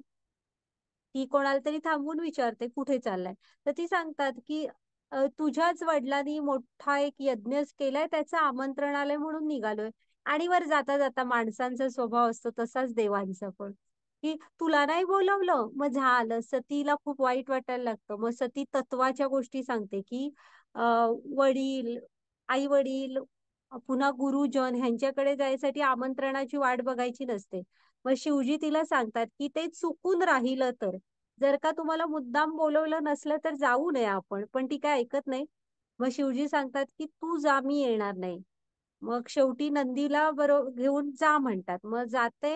ती कोणाला तरी थांबून विचारते कुठे चाललाय. तर ती सांगतात की अ, तुझ्याच वडिलांनी मोठा एक यज्ञ केलाय, त्याचं आमंत्रण आलंय म्हणून निघालोय. आणि वर जाता जाता माणसांचा स्वभाव असतो तसाच देवांचा पण, की तुला नाही बोलवलं मग झालं. सतीला खूप वाईट वाटायला लागतं. मग सती तत्वाच्या गोष्टी सांगते की अ, वडील, आई वडील, पुन्हा गुरुजन ह्यांच्याकडे जायसाठी आमंत्रणाची वाट बघायची नसते. मग शिवजी तिला सांगतात की ते चुकून राहिलं तर, जर का तुम्हाला मुद्दाम बोलवलं नसलं तर जाऊ नये आपण. पण ती काय ऐकत नाही. मग शिवजी सांगतात की तू जा, मी येणार नाही. मग शेवटी नंदीला बरो घेऊन जा म्हणतात, मग जाते.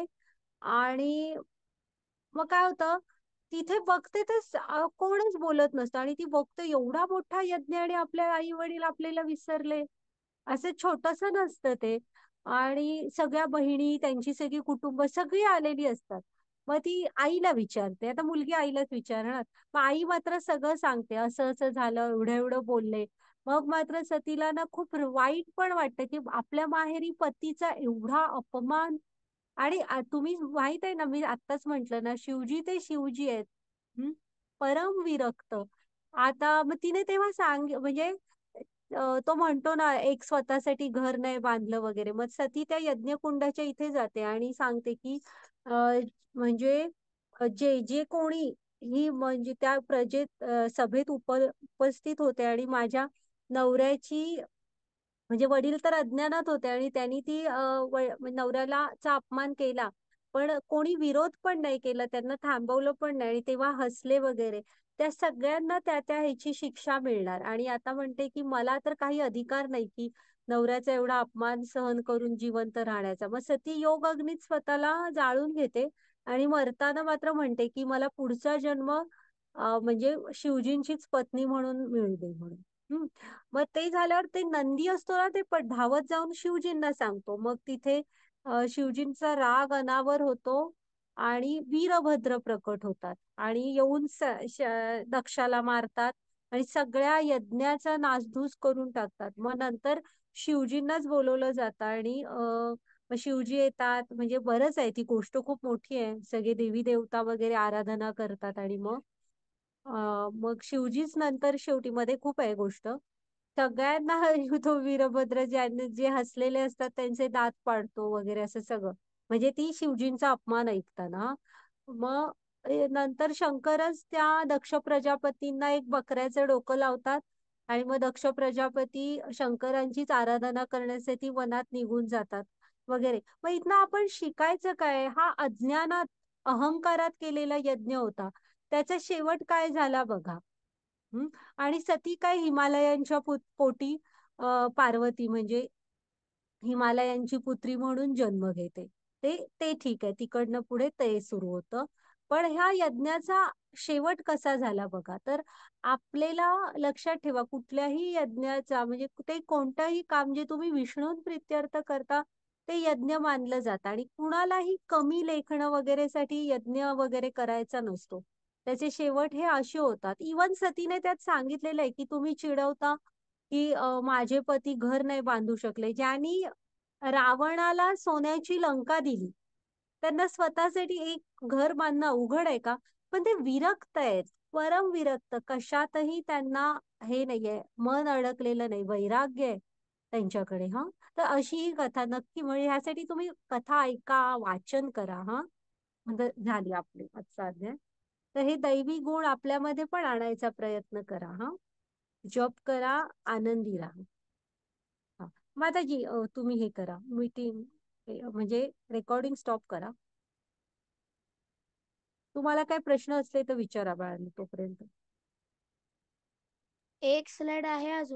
आणि मग काय होतं, तिथे बघते तर स- अ, कोणच बोलत नसतं आणि ती बघते एवढा मोठा यज्ञ आणि आपल्या आई वडील आपल्याला विसरले. असं छोटस नसतं ते. आणि सगळ्या बहिणी, त्यांची सगळी कुटुंब सगळी आलेली असतात. मग ती आईला विचारते, आता मुलगी आईलाच विचारणार. मग आई मात्र सगळं सांगते, असं असं झालं, एवढं एवढं बोलले. मग मात्र सतीला ना खूप वाईट पण वाटतं की आपल्या माहेरी पतीचा एवढा अपमान. आणि आ- तुम्ही माहित आहे ना, मी आत्ताच म्हंटल ना, शिवजी ते शिवजी आहेत. हं? परम विरक्त. आता मग तिने तेव्हा सांग म्हणजे अ, तो म्हणतो ना, एक स्वतःसाठी घर नाही बांधलं वगैरे. मग सती त्या यज्ञकुंडाच्या इथे जाते आणि सांगते की अ, म्हणजे अ, जे जे कोणी ही म्हणजे त्या प्रजेत अ, सभेत उप उपस्थित होते आणि माझ्या नवऱ्याची म्हणजे वडील तर अज्ञानात होते आणि त्यांनी ती अ, व- म्हणजे नवऱ्याला चा अपमान केला. पण कोणी विरोध पण नाही केला, त्यांना थांबवलं पण नाही आणि तेव्हा हसले वगैरे. त्या सगळ्यांना त्या त्या ह्याची शिक्षा मिळणार. आणि आता म्हणते की मला तर काही अधिकार नाही की नवऱ्याचा एवढा अपमान सहन करून जिवंत राहण्याचा. मग सती योग अग्नीत स्वतःला जाळून घेते आणि मरताना मात्र म्हणते की मला पुढचा जन्म अं, म्हणजे शिवजींचीच पत्नी म्हणून मिळू दे म्हणून. हम्म. मग ते झाल्यावर ते नंदी असतो ना, ते पण धावत जाऊन शिवजींना सांगतो. मग तिथे अं, शिवजींचा राग अनावर होतो आणि वीरभद्र प्रकट होतात आणि येऊन स- श- दक्षाला मारतात आणि सगळ्या यज्ञाचा नासधूस करून टाकतात. मग नंतर शिवजींनाच बोलवलं जातं आणि अं, मग शिवजी येतात. म्हणजे बरंच आहे, ती गोष्ट खूप मोठी आहे. सगळे देवी देवता वगैरे आराधना करतात आणि मग अं, मग शिवजीच नंतर शेवटी मध्ये खूप आहे गोष्ट. सगळ्यांना तो वीरभद्र ज्यांनी जे हसलेले असतात त्यांचे दात पाडतो वगैरे असं सगळं. म्हणजे ती शिवजींचा अपमान ऐकताना मग ए, नंतर शंकरच त्या दक्ष प्रजापतींना एक बकऱ्याचं डोकं लावतात आणि मग दक्ष प्रजापती शंकरांचीच आराधना करण्यासाठी वनात निघून जातात वगैरे. मग इथनं आपण शिकायचं काय? हा अज्ञानात अहंकारात केलेला यज्ञ होता. त्याचा शेवट काय झाला बघा. हम्म. आणि सती काय हिमालयांच्या पु- पोटी अ, पार्वती म्हणजे हिमालयांची पुत्री म्हणून जन्म घेते. ते ते ठीक आहे, तिकडनं पुढे ते सुरू होतं. पण ह्या यज्ञाचा शेवट कसा झाला बघा. तर आपल्याला लक्षात ठेवा, कुठल्याही यज्ञाचा म्हणजे ते कोणतंही काम जे तुम्ही विष्णू प्रित्यर्थ करता ते यज्ञ मानलं जातं. आणि कुणालाही कमी लेखणं वगैरे साठी यज्ञ वगैरे करायचा नसतो. त्याचे शेवट हे असे होतात. इवन सतीने त्यात सांगितलेलं आहे की तुम्ही चिडवता की अ, माझे पती घर नाही बांधू शकले. ज्यांनी रावणाला सोन्याची लंका दिली, त्यांना स्वतःसाठी एक घर बांधणं अवघड आहे का? पण ते विरक्त आहेत, परम विरक्त. कशातही त्यांना हे नाहीये, मन अडकलेलं नाही, वैराग्य आहे त्यांच्याकडे. हा, तर अशी ही कथा नक्की, म्हणजे ह्यासाठी तुम्ही कथा ऐका, वाचन करा. हा, म्हणजे झाली आपली आजचा अध्याय. तर हे दैवी गुण आपल्यामध्ये पण आणायचा प्रयत्न करा. हा, जप करा, आनंदी राहा. हा, माताजी अ, तुम्ही हे करा, मीटिंग म्हणजे रेकॉर्डिंग स्टॉप करा. तुम्हाला काय प्रश्न असले तर विचारा बाळांनो तोपर्यंत. एक स्लाइड आहे अजून.